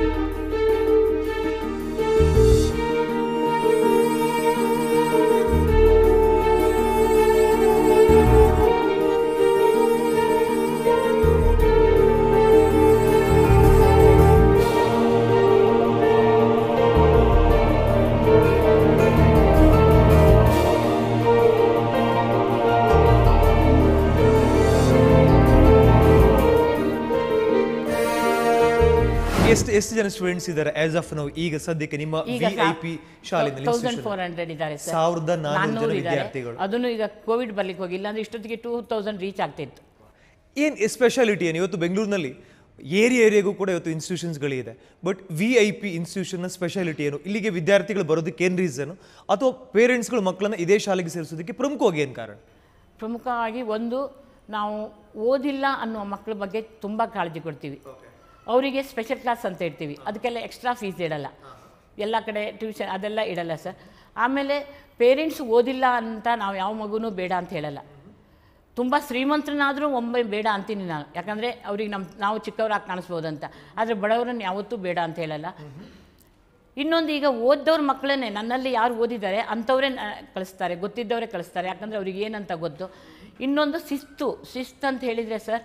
Speaker 1: ಎಷ್ಟು ಜನ ಸ್ಟೂಡೆಂಟ್ಸ್ ಇದ್ದಾರೆ ಆಸ್ ಆಫ್ ನೌ ಈಗ ಸದ್ಯಕ್ಕೆ ನಿಮ್ಮ ವಿಐಪಿ ಶಾಲೆಯಲ್ಲಿ?
Speaker 2: 1400 ಇದ್ದಾರೆ ಸರ್.
Speaker 1: 1400 ವಿದ್ಯಾರ್ಥಿಗಳು.
Speaker 2: ಅದನ್ನು ಈಗ ಕೋವಿಡ್ ಬರ್ಲಿಕ್ಕೆ ಹೋಗಿಲ್ಲ ಅಂದ್ರೆ ಇಷ್ಟೊತ್ತಿಗೆ 2000 ರೀಚ್ ಆಗ್ತಿತ್ತು.
Speaker 1: ಏನು ಸ್ಪೆಷಾಲಿಟಿ ಏನು ಇವತ್ತು ಬೆಂಗಳೂರಿನಲ್ಲಿ ಏರಿಯಾಗೂ ಕೂಡ ಇವತ್ತು ಇನ್ಸ್ಟಿಟ್ಯೂಷನ್ಸ್ಗಳಿದೆ, ಬಟ್ ವಿಐಪಿ ಇನ್ಸ್ಟಿಟ್ಯೂಷನ್ನ ಸ್ಪೆಷಾಲಿಟಿ ಏನು? ಇಲ್ಲಿಗೆ ವಿದ್ಯಾರ್ಥಿಗಳು ಬರೋದಕ್ಕೆ ಏನು ರೀಸನ್, ಅಥವಾ ಪೇರೆಂಟ್ಸ್ಗಳು ಮಕ್ಕಳನ್ನ ಇದೇ ಶಾಲೆಗೆ ಸೇರಿಸೋದಕ್ಕೆ ಪ್ರಮುಖವಾಗಿ ಏನು ಕಾರಣ?
Speaker 2: ಪ್ರಮುಖವಾಗಿ ಒಂದು, ನಾವು ಓದಿಲ್ಲ ಅನ್ನೋ ಮಕ್ಕಳ ಬಗ್ಗೆ ತುಂಬ ಕಾಳಜಿ ಕೊಡ್ತೀವಿ. ಅವರಿಗೆ ಸ್ಪೆಷಲ್ ಕ್ಲಾಸ್ ಅಂತ ಇಡ್ತೀವಿ. ಅದಕ್ಕೆಲ್ಲ ಎಕ್ಸ್ಟ್ರಾ ಫೀಸ್ ಇಡಲ್ಲ. ಎಲ್ಲ ಕಡೆ ಟ್ಯೂಷನ್ ಅದೆಲ್ಲ ಇಡಲ್ಲ ಸರ್. ಆಮೇಲೆ ಪೇರೆಂಟ್ಸ್ ಓದಿಲ್ಲ ಅಂತ ನಾವು ಯಾವ ಮಗುನೂ ಬೇಡ ಅಂತ ಹೇಳಲ್ಲ. ತುಂಬ ಶ್ರೀಮಂತರನ್ನಾದರೂ ಒಮ್ಮೆ ಬೇಡ ಅಂತೀನಿ ನಾನು, ಯಾಕಂದರೆ ಅವ್ರಿಗೆ ನಾವು ಚಿಕ್ಕವರಾಗಿ ಕಾಣಿಸ್ಬೋದಂತ. ಆದರೆ ಬಡವರನ್ನು ಯಾವತ್ತೂ ಬೇಡ ಅಂತ ಹೇಳಲ್ಲ. ಇನ್ನೊಂದು, ಈಗ ಓದ್ದವ್ರ ಮಕ್ಕಳನ್ನೇ ನನ್ನಲ್ಲಿ ಯಾರು ಓದಿದ್ದಾರೆ ಅಂಥವರೇ ಕಳಿಸ್ತಾರೆ, ಗೊತ್ತಿದ್ದವರೇ ಕಳಿಸ್ತಾರೆ, ಯಾಕಂದರೆ ಅವ್ರಿಗೆ ಏನಂತ ಗೊತ್ತು. ಇನ್ನೊಂದು ಶಿಸ್ತು ಅಂತ ಹೇಳಿದರೆ ಸರ್,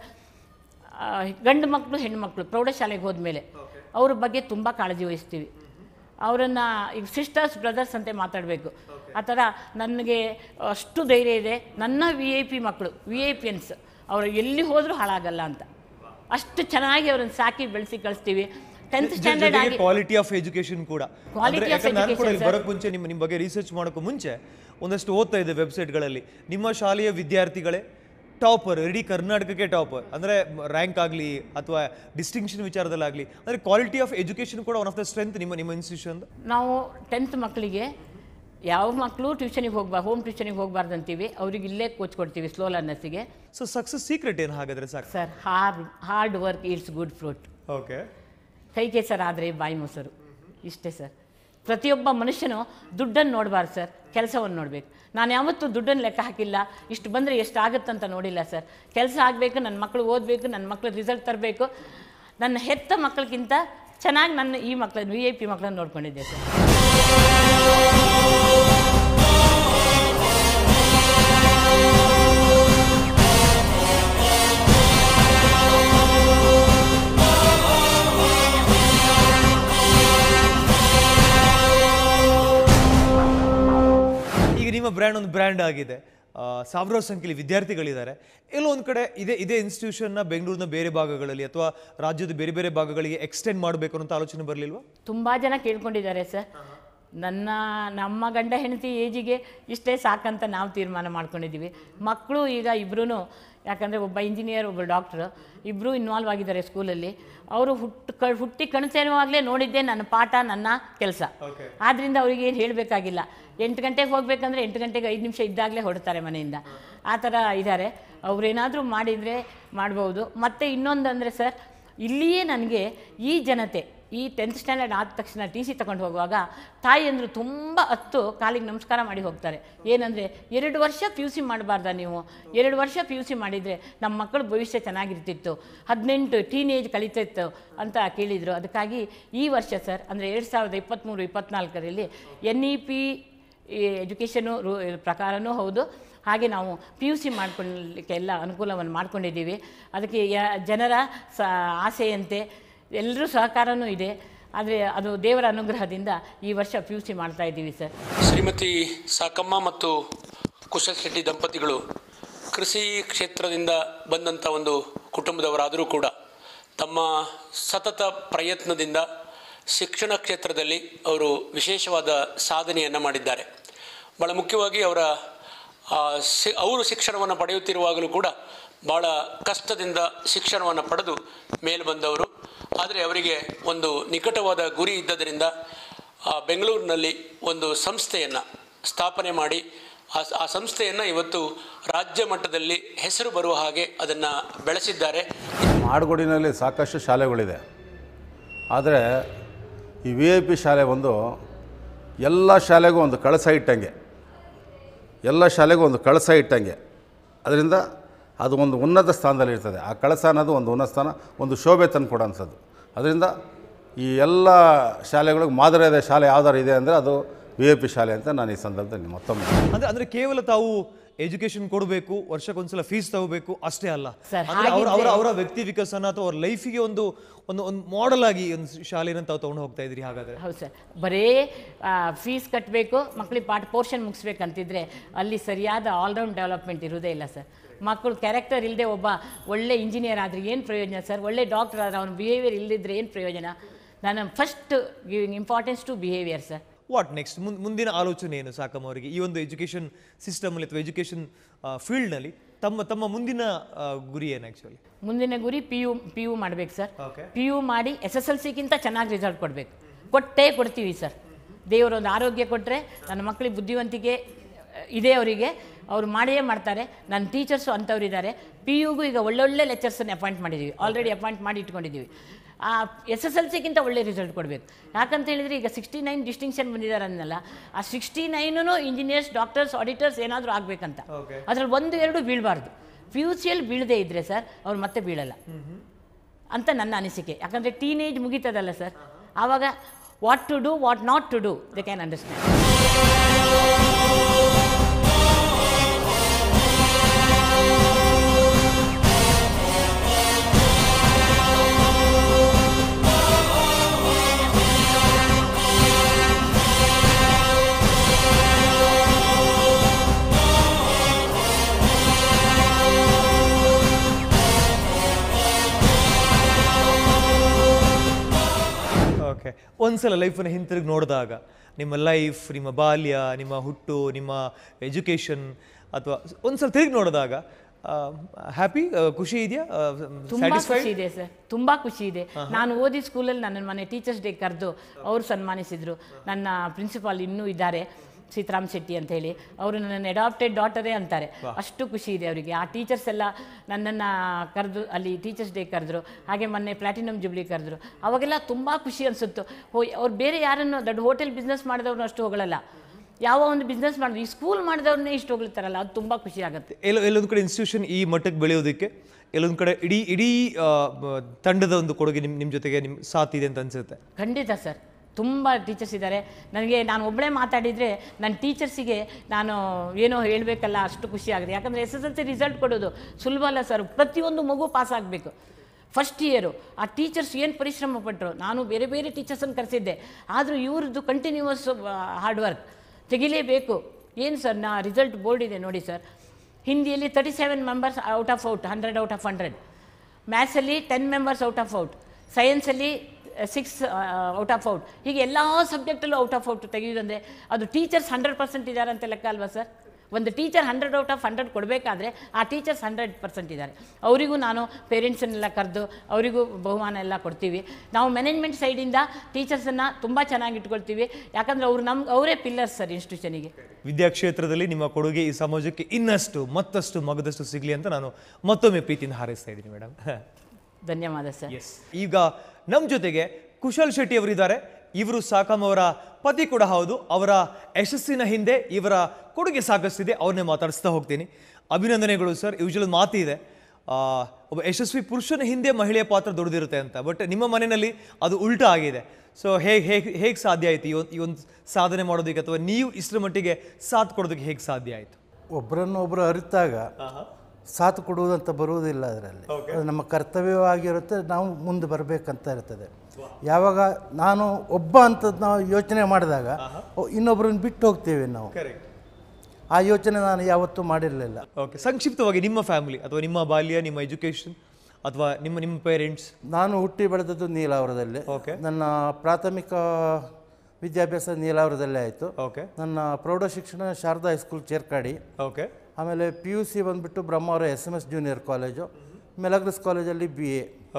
Speaker 2: ಗಂಡು ಮಕ್ಕಳು ಹೆಣ್ಣುಮಕ್ಕಳು ಪ್ರೌಢಶಾಲೆಗೆ ಹೋದ್ಮೇಲೆ ಅವ್ರ ಬಗ್ಗೆ ತುಂಬ ಕಾಳಜಿ ವಹಿಸ್ತೀವಿ. ಅವರನ್ನು ಈಗ ಸಿಸ್ಟರ್ಸ್ ಬ್ರದರ್ಸ್ ಅಂತ ಮಾತಾಡಬೇಕು. ಆ ಥರ ನನಗೆ ಅಷ್ಟು ಧೈರ್ಯ ಇದೆ. ನನ್ನ VIP ಮಕ್ಕಳು VIPNs ಅವರು ಎಲ್ಲಿ ಹೋದರೂ ಹಾಳಾಗಲ್ಲ ಅಂತ ಅಷ್ಟು ಚೆನ್ನಾಗಿ ಅವ್ರನ್ನ ಸಾಕಿ ಬೆಳೆಸಿ ಕಳಿಸ್ತೀವಿ. 10th ಸ್ಟ್ಯಾಂಡರ್ಡ್ ಆಗಿ
Speaker 1: ಕ್ವಾಲಿಟಿ ಆಫ್ ಎಜುಕೇಶನ್ ಕೂಡ. ನಾನು ಕೂಡ ಬರೋಕ್ಕೆ ಮುಂಚೆ ನಿಮ್ಮ ಬಗ್ಗೆ ರಿಸರ್ಚ್ ಮಾಡೋಕ್ಕೂ ಮುಂಚೆ ಒಂದಷ್ಟು ಓದ್ತಾ ಇದ್ದೆ ವೆಬ್ಸೈಟ್ಗಳಲ್ಲಿ. ನಿಮ್ಮ ಶಾಲೆಯ ವಿದ್ಯಾರ್ಥಿಗಳೇ ಟಾಪರ್, ಇಡೀ ಕರ್ನಾಟಕಕ್ಕೆ ಟಾಪರ್, ಅಂದರೆ ರ್ಯಾಂಕ್ ಆಗಲಿ ಅಥವಾ ಡಿಸ್ಟಿಂಕ್ಷನ್ ವಿಚಾರದಲ್ಲಾಗಲಿ, ಅಂದರೆ ಕ್ವಾಲಿಟಿ ಆಫ್ ಎಜುಕೇಷನ್ ಕೂಡ ಒನ್ ಆಫ್ ದ ಸ್ಟ್ರೆಂತ್ ನಿಮ್ಮ ಇನ್ಸ್ಟಿಟ್ಯೂಷನ್.
Speaker 2: ನಾವು 10th ಮಕ್ಕಳಿಗೆ ಯಾವ ಮಕ್ಕಳು ಟ್ಯೂಷನಿಗೆ ಹೋಮ್ ಟ್ಯೂಷನಿಗೆ ಹೋಗಬಾರ್ದು ಅಂತೀವಿ, ಅವ್ರಿಗೆ ಇಲ್ಲೇ ಕೋಚ್ ಕೊಡ್ತೀವಿ ಸ್ಲೋ ಲರ್ನರ್ಸಿಗೆ.
Speaker 1: ಸೊ ಸಕ್ಸಸ್ ಸೀಕ್ರೆಟ್ ಏನು ಹಾಗಾದರೆ?
Speaker 2: Sir, hard work eats good fruit.
Speaker 1: Okay.
Speaker 2: ಕೈ ಕೆಸರಾದರೆ ಬಾಯಿ ಮೊಸರು, ಇಷ್ಟೇ ಸರ್. ಪ್ರತಿಯೊಬ್ಬ ಮನುಷ್ಯನು ದುಡ್ಡನ್ನು ನೋಡಬಾರ್ದು ಸರ್, ಕೆಲಸವನ್ನು ನೋಡಬೇಕು. ನಾನು ಯಾವತ್ತೂ ದುಡ್ಡನ್ನು ಲೆಕ್ಕ ಹಾಕಿಲ್ಲ, ಇಷ್ಟು ಬಂದರೆ ಎಷ್ಟು ಆಗುತ್ತಂತ ನೋಡಿಲ್ಲ ಸರ್. ಕೆಲಸ ಆಗಬೇಕು, ನನ್ನ ಮಕ್ಕಳು ಓದಬೇಕು, ನನ್ನ ಮಕ್ಕಳು ರಿಸಲ್ಟ್ ತರಬೇಕು. ನನ್ನ ಹೆತ್ತ ಮಕ್ಕಳಿಗಿಂತ ಚೆನ್ನಾಗಿ ನನ್ನ ಈ ಮಕ್ಕಳನ್ನು VIP ಮಕ್ಕಳನ್ನು ನೋಡ್ಕೊಂಡಿದ್ದೆ ಸರ್.
Speaker 1: ನಿಮ್ಮ ಬ್ರ್ಯಾಂಡ್ ಒಂದು ಬ್ರ್ಯಾಂಡ್ ಆಗಿದೆ, ಸಾವಿರಾರು ಸಂಖ್ಯೆಯಲ್ಲಿ ವಿದ್ಯಾರ್ಥಿಗಳಿದ್ದಾರೆ. ಎಲ್ಲೋ ಒಂದು ಕಡೆ ಇದೇ ಇನ್ಸ್ಟಿಟ್ಯೂಷನ್ನ ಬೆಂಗಳೂರಿನ ಬೇರೆ ಭಾಗಗಳಲ್ಲಿ ಅಥವಾ ರಾಜ್ಯದ ಬೇರೆ ಭಾಗಗಳಿಗೆ ಎಕ್ಸ್ಟೆಂಡ್ ಮಾಡಬೇಕು ಅಂತ ಆಲೋಚನೆ ಬರಲಿಲ್ವಾ?
Speaker 2: ತುಂಬ ಜನ ಕೇಳ್ಕೊಂಡಿದ್ದಾರೆ ಸರ್. ನಮ್ಮ ಗಂಡ ಹೆಂಡತಿ ಏಜಿಗೆ ಇಷ್ಟೇ ಸಾಕಂತ ನಾವು ತೀರ್ಮಾನ ಮಾಡ್ಕೊಂಡಿದ್ದೀವಿ. ಮಕ್ಕಳು ಈಗ ಇಬ್ಬರೂ, ಯಾಕಂದರೆ ಒಬ್ಬ ಇಂಜಿನಿಯರ್ ಒಬ್ಬ ಡಾಕ್ಟ್ರು, ಇಬ್ಬರೂ ಇನ್ವಾಲ್ವ್ ಆಗಿದ್ದಾರೆ ಸ್ಕೂಲಲ್ಲಿ. ಅವರು ಹುಟ್ಟಿ ಕಣ್ಸೇರುವಾಗಲೇ ನೋಡಿದ್ದೆ ನನ್ನ ಪಾಠ, ನನ್ನ ಕೆಲಸ. ಆದ್ದರಿಂದ ಅವರಿಗೆ ಏನು ಹೇಳಬೇಕಾಗಿಲ್ಲ. 8 ಗಂಟೆಗೆ ಹೋಗಬೇಕಂದ್ರೆ 8 ಗಂಟೆಗೆ 5 ನಿಮಿಷ ಇದ್ದಾಗಲೇ ಹೊರಡ್ತಾರೆ ಮನೆಯಿಂದ. ಆ ಥರ ಇದ್ದಾರೆ. ಅವರೇನಾದರೂ ಮಾಡಿದರೆ ಮಾಡ್ಬೋದು. ಮತ್ತು ಇನ್ನೊಂದು ಅಂದರೆ ಸರ್, ಇಲ್ಲಿಯೇ ನನಗೆ ಈ ಜನತೆ ಈ 10th ಸ್ಟ್ಯಾಂಡರ್ಡ್ ಆದ ತಕ್ಷಣ TC ತಗೊಂಡು ಹೋಗುವಾಗ ತಾಯಿಯಂದರು ತುಂಬ ಕಾಲಿಗೆ ನಮಸ್ಕಾರ ಮಾಡಿ ಹೋಗ್ತಾರೆ. ಏನಂದರೆ 2 ವರ್ಷ PUC ಮಾಡಬಾರ್ದ ನೀವು? 2 ವರ್ಷ PUC ಮಾಡಿದರೆ ನಮ್ಮ ಮಕ್ಕಳ ಭವಿಷ್ಯ ಚೆನ್ನಾಗಿರ್ತಿತ್ತು, 18 ಟೀನೇಜ್ ಕಲಿತಿತ್ತು ಅಂತ ಕೇಳಿದರು. ಅದಕ್ಕಾಗಿ ಈ ವರ್ಷ ಸರ್, ಅಂದರೆ 2023-24ರಲ್ಲಿ NEP ಎಜುಕೇಷನು ಪ್ರಕಾರನೂ ಹೌದು, ಹಾಗೆ ನಾವು PUC ಮಾಡ್ಕೊಳ್ಳಲಿಕ್ಕೆ ಎಲ್ಲ ಅನುಕೂಲವನ್ನು ಮಾಡ್ಕೊಂಡಿದ್ದೀವಿ. ಅದಕ್ಕೆ ಜನರ ಆಸೆಯಂತೆ ಎಲ್ಲರೂ ಸಹಕಾರನೂ ಇದೆ. ಆದರೆ ಅದು ದೇವರ ಅನುಗ್ರಹದಿಂದ ಈ ವರ್ಷ PUC ಮಾಡ್ತಾ ಇದ್ದೀವಿ ಸರ್.
Speaker 4: ಶ್ರೀಮತಿ ಸಾಕಮ್ಮ ಮತ್ತು ಕುಶಲ್ ಶೆಟ್ಟಿ ದಂಪತಿಗಳು ಕೃಷಿ ಕ್ಷೇತ್ರದಿಂದ ಬಂದಂಥ ಒಂದು ಕುಟುಂಬದವರಾದರೂ ಕೂಡ ತಮ್ಮ ಸತತ ಪ್ರಯತ್ನದಿಂದ ಶಿಕ್ಷಣ ಕ್ಷೇತ್ರದಲ್ಲಿ ಅವರು ವಿಶೇಷವಾದ ಸಾಧನೆಯನ್ನು ಮಾಡಿದ್ದಾರೆ. ಭಾಳ ಮುಖ್ಯವಾಗಿ ಅವರು ಶಿಕ್ಷಣವನ್ನು ಪಡೆಯುತ್ತಿರುವಾಗಲೂ ಕೂಡ ಭಾಳ ಕಷ್ಟದಿಂದ ಶಿಕ್ಷಣವನ್ನು ಪಡೆದು ಮೇಲೆ ಬಂದವರು. ಆದರೆ ಅವರಿಗೆ ಒಂದು ನಿಕಟವಾದ ಗುರಿ ಇದ್ದದರಿಂದ ಬೆಂಗಳೂರಿನಲ್ಲಿ ಒಂದು ಸಂಸ್ಥೆಯನ್ನು ಸ್ಥಾಪನೆ ಮಾಡಿ ಆ ಸಂಸ್ಥೆಯನ್ನು ಇವತ್ತು ರಾಜ್ಯ ಮಟ್ಟದಲ್ಲಿ ಹೆಸರು ಬರುವ ಹಾಗೆ ಅದನ್ನು ಬೆಳೆಸಿದ್ದಾರೆ.
Speaker 5: ಮಾಡಗೋಡಿನಲ್ಲಿ ಸಾಕಷ್ಟು ಶಾಲೆಗಳಿದೆ. ಆದರೆ ಈ VIP ಶಾಲೆ ಎಲ್ಲ ಶಾಲೆಗೂ ಒಂದು ಕಳಸ ಇಟ್ಟಂಗೆ, ಎಲ್ಲ ಶಾಲೆಗೂ ಒಂದು ಕಳಸ ಇಟ್ಟಂಗೆ. ಅದರಿಂದ ಅದು ಒಂದು ಉನ್ನತ ಸ್ಥಾನದಲ್ಲಿ ಇರ್ತದೆ. ಆ ಕಳಸ ಅನ್ನೋದು ಒಂದು ಉನ್ನತ ಸ್ಥಾನ, ಒಂದು ಶೋಭೆ ತಂದು ಕೊಡೋಂಥದ್ದು. ಅದರಿಂದ ಈ ಎಲ್ಲ ಶಾಲೆಗಳಿಗೆ ಮಾದರಿಯಾದ ಶಾಲೆ ಯಾವ್ದಾರು ಇದೆ ಅಂದರೆ ಅದು VIP ಶಾಲೆ ಅಂತ ನಾನು ಈ ಸಂದರ್ಭದಲ್ಲಿ ಮತ್ತೊಮ್ಮೆ
Speaker 1: ಅಂದರೆ ಕೇವಲ ತಾವು ಎಜುಕೇಶನ್ ಕೊಡಬೇಕು, ವರ್ಷಕ್ಕೊಂದ್ಸಲ ಫೀಸ್ ತಗೋಬೇಕು ಅಷ್ಟೇ ಅಲ್ಲ, ಅವರ ವ್ಯಕ್ತಿ ವಿಕಸನ ಅಥವಾ ಅವ್ರ ಲೈಫಿಗೆ ಒಂದು ಮಾಡೆಲ್ ಆಗಿ ಒಂದು ಶಾಲೆನ ತಾವು ತೊಗೊಂಡು ಹೋಗ್ತಾ ಇದ್ರಿ. ಹಾಗಾದರೆ
Speaker 2: ಹೌದು ಸರ್, ಬರೀ ಫೀಸ್ ಕಟ್ಟಬೇಕು, ಮಕ್ಕಳಿಗೆ ಪೋರ್ಷನ್ ಮುಗಿಸ್ಬೇಕಂತಿದ್ರೆ ಅಲ್ಲಿ ಸರಿಯಾದ ಆಲ್ರೌಂಡ್ ಡೆವಲಪ್ಮೆಂಟ್ ಇರೋದೇ ಇಲ್ಲ ಸರ್. ಮಕ್ಕಳು ಕ್ಯಾರೆಕ್ಟರ್ ಇಲ್ಲದೆ ಒಬ್ಬ ಒಳ್ಳೆ ಇಂಜಿನಿಯರ್ ಆದರೆ ಏನು ಪ್ರಯೋಜನ ಸರ್? ಒಳ್ಳೆ ಡಾಕ್ಟರ್ ಆದರೆ ಅವನ ಬಿಹೇವಿಯರ್ ಇಲ್ಲದಿದ್ದರೆ ಏನು ಪ್ರಯೋಜನ? ನಾನು first giving importance to behaviour sir.
Speaker 1: What next? ಮುಂದಿನ ಆಲೋಚನೆ ಏನು ಸಾಕಮ್ಮ ಅವರಿಗೆ ಈ ಒಂದು ಎಜುಕೇಷನ್ ಸಿಸ್ಟಮಲ್ಲಿ ಅಥವಾ ಎಜುಕೇಷನ್ ಫೀಲ್ಡ್ನಲ್ಲಿ ತಮ್ಮ ಮುಂದಿನ ಗುರಿ ಏನು? ಆ್ಯಕ್ಚುಲಿ
Speaker 2: ಮುಂದಿನ ಗುರಿ PU ಮಾಡಬೇಕು ಸರ್. PU ಮಾಡಿ SSLCಗಿಂತ ಚೆನ್ನಾಗಿ ರಿಸಲ್ಟ್ ಕೊಡಬೇಕು. ಕೊಡ್ತೀವಿ ಸರ್. ದೇವರೊಂದು ಆರೋಗ್ಯ ಕೊಟ್ಟರೆ ನನ್ನ ಮಕ್ಕಳಿಗೆ ಬುದ್ಧಿವಂತಿಕೆ ಇದೆ, ಅವರಿಗೆ ಅವರು ಮಾಡಿಯೇ ಮಾಡ್ತಾರೆ. ನನ್ನ ಟೀಚರ್ಸು ಅಂಥವ್ರಿದ್ದಾರೆ. PUಗೂ ಈಗ ಒಳ್ಳೊಳ್ಳೆ ಲೆಕ್ಚರ್ಸನ್ನು ಅಪಾಯಿಂಟ್ ಮಾಡಿದ್ದೀವಿ, ಆಲ್ರೆಡಿ ಅಪಾಯಿಂಟ್ ಮಾಡಿ ಇಟ್ಕೊಂಡಿದ್ದೀವಿ. SSLCಗಿಂತ ಒಳ್ಳೆ ರಿಸಲ್ಟ್ ಕೊಡಬೇಕು. ಯಾಕಂತ ಹೇಳಿದರೆ ಈಗ 69 ಡಿಸ್ಟಿಂಕ್ಷನ್ ಬಂದಿದ್ದಾರೆ ಅನ್ನಲ್ಲ, ಆ 69ನೂ ಇಂಜಿನಿಯರ್ಸ್, ಡಾಕ್ಟರ್ಸ್, ಆಡಿಟರ್ಸ್ ಏನಾದರೂ ಆಗಬೇಕಂತ. ಅದರಲ್ಲಿ 1-2 ಬೀಳಬಾರ್ದು. PUCಯಲ್ಲಿ ಬೀಳದೇ ಇದ್ದರೆ ಸರ್ ಅವ್ರು ಮತ್ತೆ ಬೀಳಲ್ಲ ಅಂತ ನನ್ನ ಅನಿಸಿಕೆ. ಯಾಕಂದರೆ ಟೀನೇಜ್ ಮುಗೀತದಲ್ಲ ಸರ್, ಆವಾಗ what to do, what not to do they can understand.
Speaker 1: Okay, ಒಂದ್ಸಲ ಲೈಫನ್ನು ಹಿಂತಿರುಗಿ ನೋಡಿದಾಗ ನಿಮ್ಮ ಲೈಫ್, ನಿಮ್ಮ ಬಾಲ್ಯ, ನಿಮ್ಮ ಹುಟ್ಟು, ನಿಮ್ಮ ಎಜುಕೇಷನ್ ಅಥವಾ ಒಂದ್ಸಲ ತಿರುಗಿ ನೋಡಿದಾಗ ಹ್ಯಾಪಿ, ಖುಷಿ ಇದೆಯಾ?
Speaker 2: ತುಂಬ ಖುಷಿ ಇದೆ ಸರ್, ತುಂಬ ಖುಷಿ ಇದೆ. ನಾನು ಓದಿದ ಸ್ಕೂಲಲ್ಲಿ ನನ್ನ ಮನೆ ಟೀಚರ್ಸ್ ಡೇ ಕರೆದು ಅವರು ಸನ್ಮಾನಿಸಿದರು. ನನ್ನ ಪ್ರಿನ್ಸಿಪಾಲ್ ಇನ್ನೂ ಇದ್ದಾರೆ, ಸೀತಾರಾಮ್ ಶೆಟ್ಟಿ ಅಂತ ಹೇಳಿ. ಅವರು ನನ್ನ ಅಡಾಪ್ಟೆಡ್ ಡಾಟರೇ ಅಂತಾರೆ. ಅಷ್ಟು ಖುಷಿ ಇದೆ ಅವರಿಗೆ. ಆ ಟೀಚರ್ಸ್ ಎಲ್ಲ ನನ್ನನ್ನು ಕರೆದು ಅಲ್ಲಿ ಟೀಚರ್ಸ್ ಡೇ ಕರೆದ್ರು. ಹಾಗೆ ಮೊನ್ನೆ ಪ್ಲಾಟಿನಮ್ ಜುಬ್ಲಿ ಕರೆದ್ರು. ಅವಾಗೆಲ್ಲ ತುಂಬ ಖುಷಿ ಅನಿಸುತ್ತು. ಅವ್ರು ಬೇರೆ ಯಾರನ್ನು ದೊಡ್ಡ ಹೋಟೆಲ್ ಬಿಸ್ನೆಸ್ ಮಾಡಿದವ್ರನ್ನ ಅಷ್ಟು ಹೊಗಳಲ್ಲ, ಯಾವ ಒಂದು ಬಿಸ್ನೆಸ್ ಮಾಡಿದ್ರು ಈ ಸ್ಕೂಲ್ ಮಾಡಿದವ್ರನ್ನೇ ಇಷ್ಟು ಹೋಗ್ತಾರಲ್ಲ, ಅದು ತುಂಬ ಖುಷಿ ಆಗುತ್ತೆ.
Speaker 1: ಎಲ್ಲೊಂದು ಕಡೆ ಇನ್ಸ್ಟಿಟ್ಯೂಷನ್ ಈ ಮಟ್ಟಕ್ಕೆ ಬೆಳೆಯೋದಕ್ಕೆ ಎಲ್ಲೊಂದು ಕಡೆ ಇಡೀ ತಂಡದ ಒಂದು ಕೊಡುಗೆ ನಿಮ್ಮ ಜೊತೆಗೆ ನಿಮ್ಮ ಸಾಥ್ ಇದೆ ಅಂತ ಅನಿಸುತ್ತೆ.
Speaker 2: ಖಂಡಿತ ಸರ್, ತುಂಬ ಟೀಚರ್ಸ್ ಇದ್ದಾರೆ. ನಾನು ಒಬ್ಬಳೇ ಮಾತಾಡಿದರೆ ನನ್ನ ಟೀಚರ್ಸಿಗೆ ನಾನು ಏನೋ ಹೇಳಬೇಕಲ್ಲ, ಅಷ್ಟು ಖುಷಿ ಆಗಿದೆ. ಯಾಕಂದರೆ SSLC ರಿಸಲ್ಟ್ ಕೊಡೋದು ಸುಲಭ ಅಲ್ಲ ಸರ್. ಪ್ರತಿಯೊಂದು ಮಗು ಪಾಸ್ ಆಗಬೇಕು. ಫಸ್ಟ್ ಇಯರು ಆ ಟೀಚರ್ಸ್ ಏನು ಪರಿಶ್ರಮ ಪಟ್ಟರು. ನಾನು ಬೇರೆ ಬೇರೆ ಟೀಚರ್ಸನ್ನು ಕರೆಸಿದ್ದೆ, ಆದರೂ ಇವ್ರದ್ದು ಕಂಟಿನ್ಯೂವಸ್ ಹಾರ್ಡ್ ವರ್ಕ್ ತೆಗಿಲೇಬೇಕು. ಏನು ಸರ್, ರಿಸಲ್ಟ್ ಬೋರ್ಡ್ ಇದೆ ನೋಡಿ ಸರ್. ಹಿಂದಿಯಲ್ಲಿ 37 members out of 100 out of 100, ಮ್ಯಾಥ್ಸಲ್ಲಿ 10 ಮೆಂಬರ್ಸ್ ಔಟ್ ಆಫ್ 100, ಸೈನ್ಸಲ್ಲಿ 6 ಔಟ್ ಆಫ್ ಔಟ್. ಹೀಗೆ ಎಲ್ಲ ಸಬ್ಜೆಕ್ಟಲ್ಲೂ ಔಟ್ ಆಫ್ ಔಟ್ ತೆಗೆಯುವುದಂದರೆ ಅದು ಟೀಚರ್ಸ್ 100% ಇದ್ದಾರೆ ಅಂತ ಲೆಕ್ಕ ಅಲ್ವಾ ಸರ್? ಒಂದು ಟೀಚರ್ 100 ಔಟ್ ಆಫ್ 100 ಕೊಡಬೇಕಾದ್ರೆ ಆ ಟೀಚರ್ಸ್ 100% ಇದ್ದಾರೆ. ಅವರಿಗೂ ನಾನು ಪೇರೆಂಟ್ಸನ್ನೆಲ್ಲ ಕರೆದು ಅವರಿಗೂ ಬಹುಮಾನ ಎಲ್ಲ ಕೊಡ್ತೀವಿ. ನಾವು ಮ್ಯಾನೇಜ್ಮೆಂಟ್ ಸೈಡಿಂದ ಟೀಚರ್ಸನ್ನು ತುಂಬ ಚೆನ್ನಾಗಿ ಇಟ್ಕೊಳ್ತೀವಿ. ಯಾಕಂದರೆ ಅವರೇ ಪಿಲ್ಲರ್ಸ್ ಸರ್ ಇನ್ಸ್ಟಿಟ್ಯೂಷನಿಗೆ.
Speaker 1: ವಿದ್ಯಾಕ್ಷೇತ್ರದಲ್ಲಿ ನಿಮ್ಮ ಕೊಡುಗೆ ಈ ಸಮಾಜಕ್ಕೆ ಇನ್ನಷ್ಟು ಮತ್ತಷ್ಟು ಮಗದಷ್ಟು ಸಿಗಲಿ ಅಂತ ನಾನು ಮತ್ತೊಮ್ಮೆ ಪ್ರೀತಿಯಿಂದ ಹಾರೈಸ್ತಾ ಇದ್ದೀನಿ ಮೇಡಮ್.
Speaker 2: ಧನ್ಯವಾದ ಸರ್.
Speaker 1: ಈಗ ನಮ್ಮ ಜೊತೆಗೆ ಕುಶಲ್ ಶೆಟ್ಟಿ ಅವರಿದ್ದಾರೆ. ಇವರು ಸಾಕಮ್ಮ ಅವರ ಪತಿ ಕೂಡ ಹೌದು. ಅವರ ಯಶಸ್ಸಿನ ಹಿಂದೆ ಇವರ ಕೊಡುಗೆ ಸಾಕಷ್ಟಿದೆ. ಅವ್ರನ್ನೇ ಮಾತಾಡಿಸ್ತಾ ಹೋಗ್ತೀನಿ. ಅಭಿನಂದನೆಗಳು ಸರ್. ಯೂಶುವಲ್ ಮಾತು ಇದೆ, ಒಬ್ಬ ಯಶಸ್ವಿ ಪುರುಷನ ಹಿಂದೆ ಮಹಿಳೆಯ ಪಾತ್ರ ದೊಡ್ಡದಿರುತ್ತೆ ಅಂತ. ಬಟ್ ನಿಮ್ಮ ಮನೆಯಲ್ಲಿ ಅದು ಉಲ್ಟಾ ಆಗಿದೆ. ಸೊ ಹೇಗೆ ಸಾಧ್ಯ ಆಯಿತು ಈ ಒಂದು ಸಾಧನೆ ಮಾಡೋದಕ್ಕೆ, ಅಥವಾ ನೀವು ಇಷ್ಟರ ಮಟ್ಟಿಗೆ ಸಾಥ್ ಕೊಡೋದಕ್ಕೆ ಹೇಗೆ ಸಾಧ್ಯ ಆಯಿತು?
Speaker 6: ಒಬ್ಬರನ್ನೊಬ್ಬರು ಅರಿತಾಗ ಸಾಥ್ ಕೊಡುವುದಂತ ಬರುವುದಿಲ್ಲ. ಅದರಲ್ಲಿ ನಮ್ಮ ಕರ್ತವ್ಯವಾಗಿರುತ್ತೆ. ನಾವು ಮುಂದೆ ಬರಬೇಕಂತ ಇರ್ತದೆ. ಯಾವಾಗ ನಾನು ಒಬ್ಬ ಅಂತ ನಾವು ಯೋಚನೆ ಮಾಡಿದಾಗ ಇನ್ನೊಬ್ಬರನ್ನ ಬಿಟ್ಟು ಹೋಗ್ತೀವಿ ನಾವು. ಆ ಯೋಚನೆ ನಾನು ಯಾವತ್ತೂ ಮಾಡಿರಲಿಲ್ಲ.
Speaker 1: ಓಕೆ, ಸಂಕ್ಷಿಪ್ತವಾಗಿ ನಿಮ್ಮ ಫ್ಯಾಮಿಲಿ ಅಥವಾ ನಿಮ್ಮ ಬಾಲ್ಯ, ನಿಮ್ಮ ಎಜುಕೇಷನ್ ಅಥವಾ ನಿಮ್ಮ ಪೇರೆಂಟ್ಸ್?
Speaker 6: ನಾನು ಹುಟ್ಟಿ ಬೆಳೆದದ್ದು ನೀಲಾವರದಲ್ಲಿ. ನನ್ನ ಪ್ರಾಥಮಿಕ ವಿದ್ಯಾಭ್ಯಾಸ ನೀಲಾವರದಲ್ಲೇ ಆಯಿತು. ನನ್ನ ಪ್ರೌಢ ಶಿಕ್ಷಣ ಶಾರದಾ ಹೈಸ್ಕೂಲ್ ಚೇರ್ಕಾಡಿ. ಆಮೇಲೆ PUC ಬಂದುಬಿಟ್ಟು Brahmavar SMS junior college, Milagres ಕಾಲೇಜಲ್ಲಿ BA.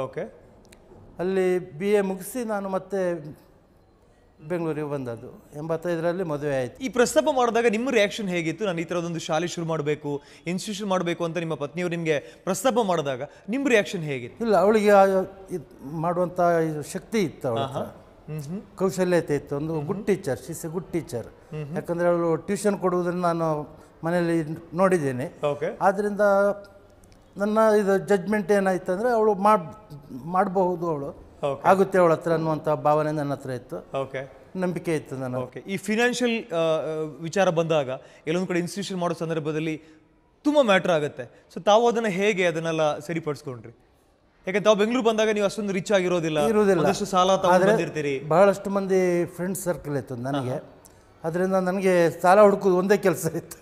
Speaker 6: ಅಲ್ಲಿ BA ಮುಗಿಸಿ ನಾನು ಮತ್ತೆ ಬೆಂಗಳೂರಿಗೆ ಬಂದದ್ದು. 85ರಲ್ಲಿ ಮದುವೆ ಆಯಿತು.
Speaker 1: ಈ ಪ್ರಸ್ತಾಪ ಮಾಡಿದಾಗ ನಿಮ್ಮ ರಿಯಾಕ್ಷನ್ ಹೇಗಿತ್ತು? ನಾನು ಈ ಥರದೊಂದು ಶಾಲೆ ಶುರು ಮಾಡಬೇಕು, ಇನ್ಸ್ಟಿಟ್ಯೂಷನ್ ಮಾಡಬೇಕು ಅಂತ ನಿಮ್ಮ ಪತ್ನಿಯವರು ನಿಮಗೆ ಪ್ರಸ್ತಾಪ ಮಾಡಿದಾಗ ನಿಮ್ಮ ರಿಯಾಕ್ಷನ್ ಹೇಗಿತ್ತು?
Speaker 6: ಇಲ್ಲ, ಅವಳಿಗೆ ಮಾಡುವಂಥ ಶಕ್ತಿ ಇತ್ತು, ಅವಳ ಕೌಶಲ್ಯತೆ ಇತ್ತು. ಒಂದು good teacher, she's a good teacher. ಯಾಕಂದರೆ ಅವಳು ಟ್ಯೂಷನ್ ಕೊಡುವುದನ್ನು ನಾನು ಮನೆಯಲ್ಲಿ ನೋಡಿದ್ದೇನೆ. ಆದ್ದರಿಂದ ನನ್ನ ಇದು ಜಡ್ಜ್ಮೆಂಟ್ ಏನಾಯ್ತು ಅಂದರೆ ಅವಳು ಮಾಡಬಹುದು, ಅವಳು ಆಗುತ್ತೆ ಅವಳ ಹತ್ರ ಅನ್ನುವಂಥ ಭಾವನೆ ನನ್ನ ಹತ್ರ ಇತ್ತು. ನಂಬಿಕೆ ಇತ್ತು ನಾನು.
Speaker 1: ಈ ಫಿನಾನ್ಷಿಯಲ್ ವಿಚಾರ ಬಂದಾಗ ಎಲ್ಲೊಂದು ಕಡೆ ಇನ್ಸ್ಟಿಟ್ಯೂಷನ್ ಮಾಡೋ ಸಂದರ್ಭದಲ್ಲಿ ತುಂಬ ಮ್ಯಾಟ್ರ್ ಆಗುತ್ತೆ. ಸೊ ತಾವು ಅದನ್ನು ಹೇಗೆ ಅದನ್ನೆಲ್ಲ ಸರಿಪಡಿಸ್ಕೊಂಡ್ರಿ? ಯಾಕೆ ತಾವು ಬೆಂಗಳೂರು ಬಂದಾಗ ನೀವು ಅಷ್ಟೊಂದು ರಿಚ್ ಆಗಿರೋದಿಲ್ಲ, ಸಾಲ ತಗೊಂಡಿರ್ತೀರಿ.
Speaker 6: ಬಹಳಷ್ಟು ಮಂದಿ ಫ್ರೆಂಡ್ಸ್ ಸರ್ಕಲ್ ಇತ್ತು ನನಗೆ. ಅದರಿಂದ ನನಗೆ ಸಾಲ ಹುಡುಕೋದು ಒಂದೇ ಕೆಲಸ ಇತ್ತು.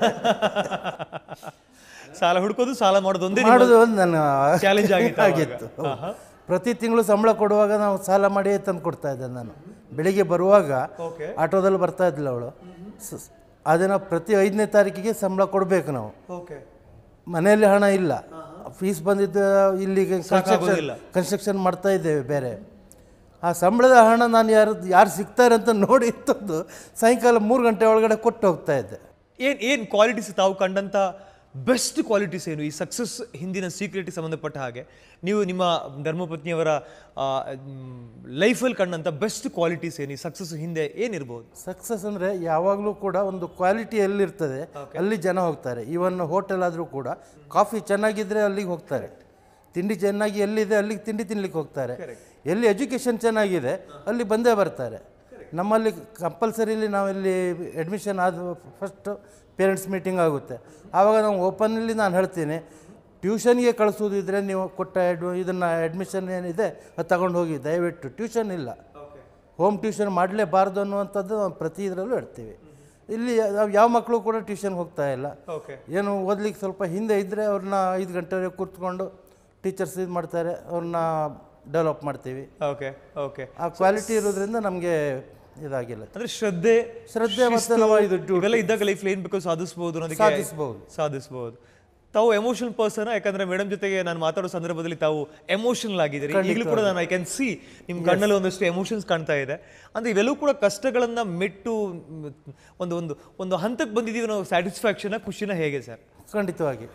Speaker 1: ಸಾಲ ಹುಡುಕೋದು, ಸಾಲ ಮಾಡೋದು ಒಂದು
Speaker 6: ನನ್ನ
Speaker 1: ಚಾಲೆಂಜ್
Speaker 6: ಆಗಿತ್ತು. ಪ್ರತಿ ತಿಂಗಳು ಸಂಬಳ ಕೊಡುವಾಗ ನಾವು ಸಾಲ ಮಾಡಿ ತಂದು ಕೊಡ್ತಾ ಇದ್ದೆ ನಾನು. ಬೆಳಿಗ್ಗೆ ಬರುವಾಗ ಆಟೋದಲ್ಲಿ ಬರ್ತಾ ಇದ್ದಿಲ್ಲ ಅವಳು. ಅದನ್ನು ಪ್ರತಿ 5ನೇ ತಾರೀಕಿಗೆ ಸಂಬಳ ಕೊಡಬೇಕು ನಾವು. ಮನೆಯಲ್ಲಿ ಹಣ ಇಲ್ಲ, ಫೀಸ್ ಬಂದಿದ್ದು ಇಲ್ಲಿಗೆ ಕನ್ಸ್ಟ್ರಕ್ಷನ್ ಮಾಡ್ತಾ ಇದ್ದೇವೆ ಬೇರೆ. ಆ ಸಂಬಳದ ಹಣ ನಾನು ಯಾರು ಸಿಗ್ತಾರೆ ಅಂತ ನೋಡಿ ತಂದು ಸಾಯಂಕಾಲ 3 ಗಂಟೆ ಒಳಗಡೆ ಕೊಟ್ಟು ಹೋಗ್ತಾ ಇದ್ದೆ.
Speaker 1: ಏನು ಕ್ವಾಲಿಟೀಸ್ ತಾವು ಕಂಡಂಥ ಬೆಸ್ಟ್ ಕ್ವಾಲಿಟೀಸ್ ಏನು? ಈ ಸಕ್ಸಸ್ ಹಿಂದಿನ ಸೀಕ್ರೆಟ್ಗೆ ಸಂಬಂಧಪಟ್ಟ ಹಾಗೆ ನೀವು ನಿಮ್ಮ ಧರ್ಮಪತ್ನಿಯವರ ಲೈಫಲ್ಲಿ ಕಂಡಂಥ ಬೆಸ್ಟ್ ಕ್ವಾಲಿಟೀಸ್ ಏನು? ಈ ಸಕ್ಸಸ್ ಹಿಂದೆ ಏನಿರ್ಬೋದು?
Speaker 6: ಸಕ್ಸಸ್ ಅಂದರೆ ಯಾವಾಗಲೂ ಕೂಡ ಒಂದು ಕ್ವಾಲಿಟಿ ಎಲ್ಲಿರ್ತದೆ ಅಲ್ಲಿ ಜನ ಹೋಗ್ತಾರೆ. ಈವನ್ ಹೋಟೆಲ್ ಆದರೂ ಕೂಡ ಕಾಫಿ ಚೆನ್ನಾಗಿದ್ದರೆ ಅಲ್ಲಿಗೆ ಹೋಗ್ತಾರೆ. ತಿಂಡಿ ಚೆನ್ನಾಗಿ ಎಲ್ಲಿದೆ ಅಲ್ಲಿಗೆ ತಿಂಡಿ ತಿನ್ಲಿಕ್ಕೆ ಹೋಗ್ತಾರೆ. ಎಲ್ಲಿ ಎಜುಕೇಷನ್ ಚೆನ್ನಾಗಿದೆ ಅಲ್ಲಿ ಬಂದೇ ಬರ್ತಾರೆ. ನಮ್ಮಲ್ಲಿ ಕಂಪಲ್ಸರಿಲಿ ನಾವಿಲ್ಲಿ ಅಡ್ಮಿಷನ್ ಆದ ಫಸ್ಟ್ ಪೇರೆಂಟ್ಸ್ ಮೀಟಿಂಗ್ ಆಗುತ್ತೆ. ಆವಾಗ ನಾವು ಓಪನ್ಲಿ ನಾನು ಹೇಳ್ತೀನಿ, ಟ್ಯೂಷನ್ಗೆ ಕಳಿಸೋದಿದ್ರೆ ನೀವು ಕೊಟ್ಟ ಇದನ್ನು ಅಡ್ಮಿಷನ್ ಏನಿದೆ ಅದು ತಗೊಂಡು ಹೋಗಿ, ದಯವಿಟ್ಟು ಟ್ಯೂಷನ್ ಇಲ್ಲ, ಹೋಮ್ ಟ್ಯೂಷನ್ ಮಾಡಲೇಬಾರ್ದು ಅನ್ನುವಂಥದ್ದು ನಾವು ಪ್ರತಿ ಇದರಲ್ಲೂ ಹೇಳ್ತೀವಿ. ಇಲ್ಲಿ ಯಾವ ಮಕ್ಕಳು ಕೂಡ ಟ್ಯೂಷನ್ಗೆ ಹೋಗ್ತಾ ಇಲ್ಲ. ಏನು ಓದ್ಲಿಕ್ಕೆ ಸ್ವಲ್ಪ ಹಿಂದೆ ಇದ್ದರೆ ಅವ್ರನ್ನ 5 ಗಂಟೆವರೆಗೆ ಕೂತ್ಕೊಂಡು ಟೀಚರ್ಸ್ ಇದು ಮಾಡ್ತಾರೆ, ಅವ್ರನ್ನ ಡೆವಲಪ್ ಮಾಡ್ತೀವಿ. ಆ ಕ್ವಾಲಿಟಿ ಇರೋದ್ರಿಂದ ನಮಗೆ ಇದಾಗಿಲ್ಲ.
Speaker 1: ಅಂದರೆ ಶ್ರದ್ಧೆ
Speaker 6: ಮತ್ತು ನಾವು
Speaker 1: ಇವೆಲ್ಲ ಇದ್ದಾಗ ಲೈಫ್ಲಿ ಏನು ಬೇಕೋ ಸಾಧಿಸ್ಬೋದು. ತಾವು ಎಮೋಷನಲ್ ಪರ್ಸನ್. ಯಾಕಂದ್ರೆ ಮೇಡಮ್ ಜೊತೆಗೆ ನಾನು ಮಾತಾಡೋ ಸಂದರ್ಭದಲ್ಲಿ ತಾವು ಎಮೋಷನಲ್ ಆಗಿದ್ದೀರಿ. ಈಗಲೂ ಕೂಡ ನಾನು ಐ ಕ್ಯಾನ್ ಸಿ ನಿಮ್ಮ ಕಣ್ಣಲ್ಲಿ ಒಂದಷ್ಟು ಎಮೋಷನ್ಸ್ ಕಾಣ್ತಾ ಇದೆ. ಅಂದರೆ ಇವೆಲ್ಲೂ ಕೂಡ ಕಷ್ಟಗಳನ್ನ ಮೆಟ್ಟು ಒಂದು ಒಂದು ಒಂದು ಹಂತಕ್ಕೆ ಬಂದಿದ್ದೀವಿ ನಾವು. ಸ್ಯಾಟಿಸ್ಫ್ಯಾಕ್ಷನ್, ಖುಷಿನ ಹೇಗೆ ಸರ್?
Speaker 6: ಖಂಡಿತವಾಗಿ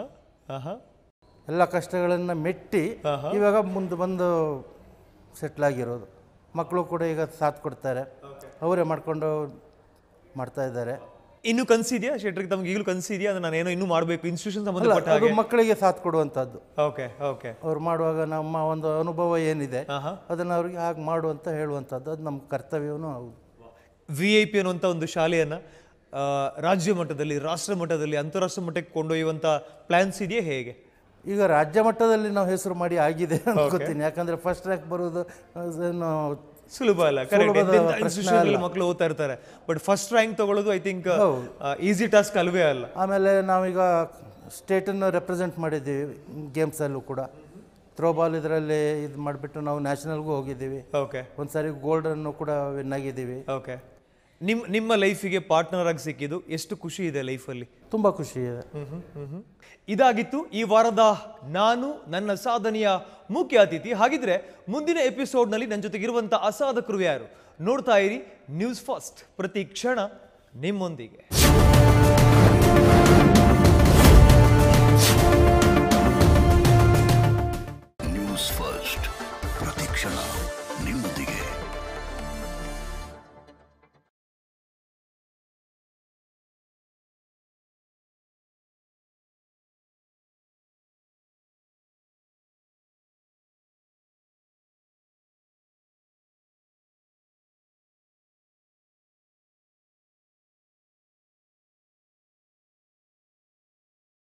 Speaker 6: ಎಲ್ಲ ಕಷ್ಟಗಳನ್ನು ಮೆಟ್ಟಿ ಇವಾಗ ಮುಂದೆ ಬಂದು ಸೆಟ್ಲ್ ಆಗಿರೋದು. ಮಕ್ಕಳು ಕೂಡ ಈಗ ಸಾಥ್ ಕೊಡ್ತಾರೆ, ಅವರೇ ಮಾಡ್ಕೊಂಡು ಮಾಡ್ತಾ ಇದ್ದಾರೆ.
Speaker 1: ಇನ್ನೂ ಕನಸಿದೆಯಾ ಶೆಟ್ರಿಗೆ? ತಮ್ಗೆ ಈಗಲೂ ಕನಸಿದೆಯಾ ಅಂದರೆ ನಾನೇನೋ ಇನ್ನೂ ಮಾಡಬೇಕು ಇನ್ಸ್ಟಿಟ್ಯೂಷನ್ ಸಂಬಂಧಪಟ್ಟ
Speaker 6: ಅದು ಮಕ್ಕಳಿಗೆ ಸಾಥ್ ಕೊಡುವಂಥದ್ದು.
Speaker 1: ಓಕೆ
Speaker 6: ಅವ್ರು ಮಾಡುವಾಗ ನಮ್ಮ ಒಂದು ಅನುಭವ ಏನಿದೆ ಅದನ್ನು ಅವ್ರಿಗೆ ಹಾಗೆ ಮಾಡುವಂತ ಹೇಳುವಂಥದ್ದು, ಅದು ನಮ್ಮ ಕರ್ತವ್ಯವೂ ಹೌದು.
Speaker 1: VIP ಅನ್ನುವಂಥ ಒಂದು ಶಾಲೆಯನ್ನು ರಾಜ್ಯ ಮಟ್ಟದಲ್ಲಿ, ರಾಷ್ಟ್ರ ಮಟ್ಟದಲ್ಲಿ, ಅಂತಾರಾಷ್ಟ್ರ ಮಟ್ಟಕ್ಕೆ ಕೊಂಡೊಯ್ಯುವಂಥ ಪ್ಲ್ಯಾನ್ಸ್ ಇದೆಯಾ ಹೇಗೆ?
Speaker 6: ಈಗ ರಾಜ್ಯ ಮಟ್ಟದಲ್ಲಿ ನಾವು ಹೆಸರು ಮಾಡಿ ಆಗಿದೆ ಅನ್ಕೋತೀನಿ. ಯಾಕಂದರೆ ಫಸ್ಟ್ ರ್ಯಾಂಕ್ ಬರೋದು
Speaker 1: ಸುಲಭ ಅಲ್ಲ. ಕರೆಕ್ಟ್, ಮಕ್ಕಳು ಓದ್ತಾ ಇರ್ತಾರೆ. ಬಟ್ ಫಸ್ಟ್ ರ್ಯಾಂಕ್ ತಗೊಳ್ಳೋದು ಐ ಥಿಂಕ್ ಈಸಿ ಟಾಸ್ಕ್ ಅಲ್ವೇ ಅಲ್ಲ.
Speaker 6: ಆಮೇಲೆ ನಾವೀಗ ಸ್ಟೇಟನ್ನು ರೆಪ್ರೆಸೆಂಟ್ ಮಾಡಿದ್ದೀವಿ ಗೇಮ್ಸಲ್ಲೂ ಕೂಡ. ಥ್ರೋಬಾಲ್ ಇದರಲ್ಲಿ ಇದು ಮಾಡಿಬಿಟ್ಟು ನಾವು ನ್ಯಾಷನಲ್ಗೂ ಹೋಗಿದ್ದೀವಿ.
Speaker 1: ಓಕೆ.
Speaker 6: ಒಂದ್ಸಾರಿ ಗೋಲ್ಡನ್ನು ಕೂಡ ವಿನ್ ಆಗಿದ್ದೀವಿ.
Speaker 1: ಓಕೆ. ನಿಮ್ಮ ಲೈಫಿಗೆ ಪಾರ್ಟ್ನರ್ ಆಗಿ ಸಿಕ್ಕಿದ್ದು ಎಷ್ಟು ಖುಷಿ ಇದೆ ಲೈಫಲ್ಲಿ?
Speaker 6: ತುಂಬ ಖುಷಿ ಇದೆ.
Speaker 1: ಇದಾಗಿತ್ತು ಈ ವಾರದ ನಾನು ನನ್ನ ಸಾಧನೆಯ ಮುಖ್ಯ ಅತಿಥಿ. ಹಾಗಿದ್ರೆ ಮುಂದಿನ ಎಪಿಸೋಡ್ನಲ್ಲಿ ನನ್ನ ಜೊತೆಗಿರುವಂಥ ಅಸಾಧಕರು ಯಾರು? ನೋಡ್ತಾ ಇರಿ ನ್ಯೂಸ್ ಫಸ್ಟ್, ಪ್ರತಿ ಕ್ಷಣ ನಿಮ್ಮೊಂದಿಗೆ.
Speaker 7: ನ್ಯೂಸ್ ಫಸ್ಟ್, ಪ್ರತಿಕ್ಷಣ ನಿಮ್ಮೊಂದಿಗೆ.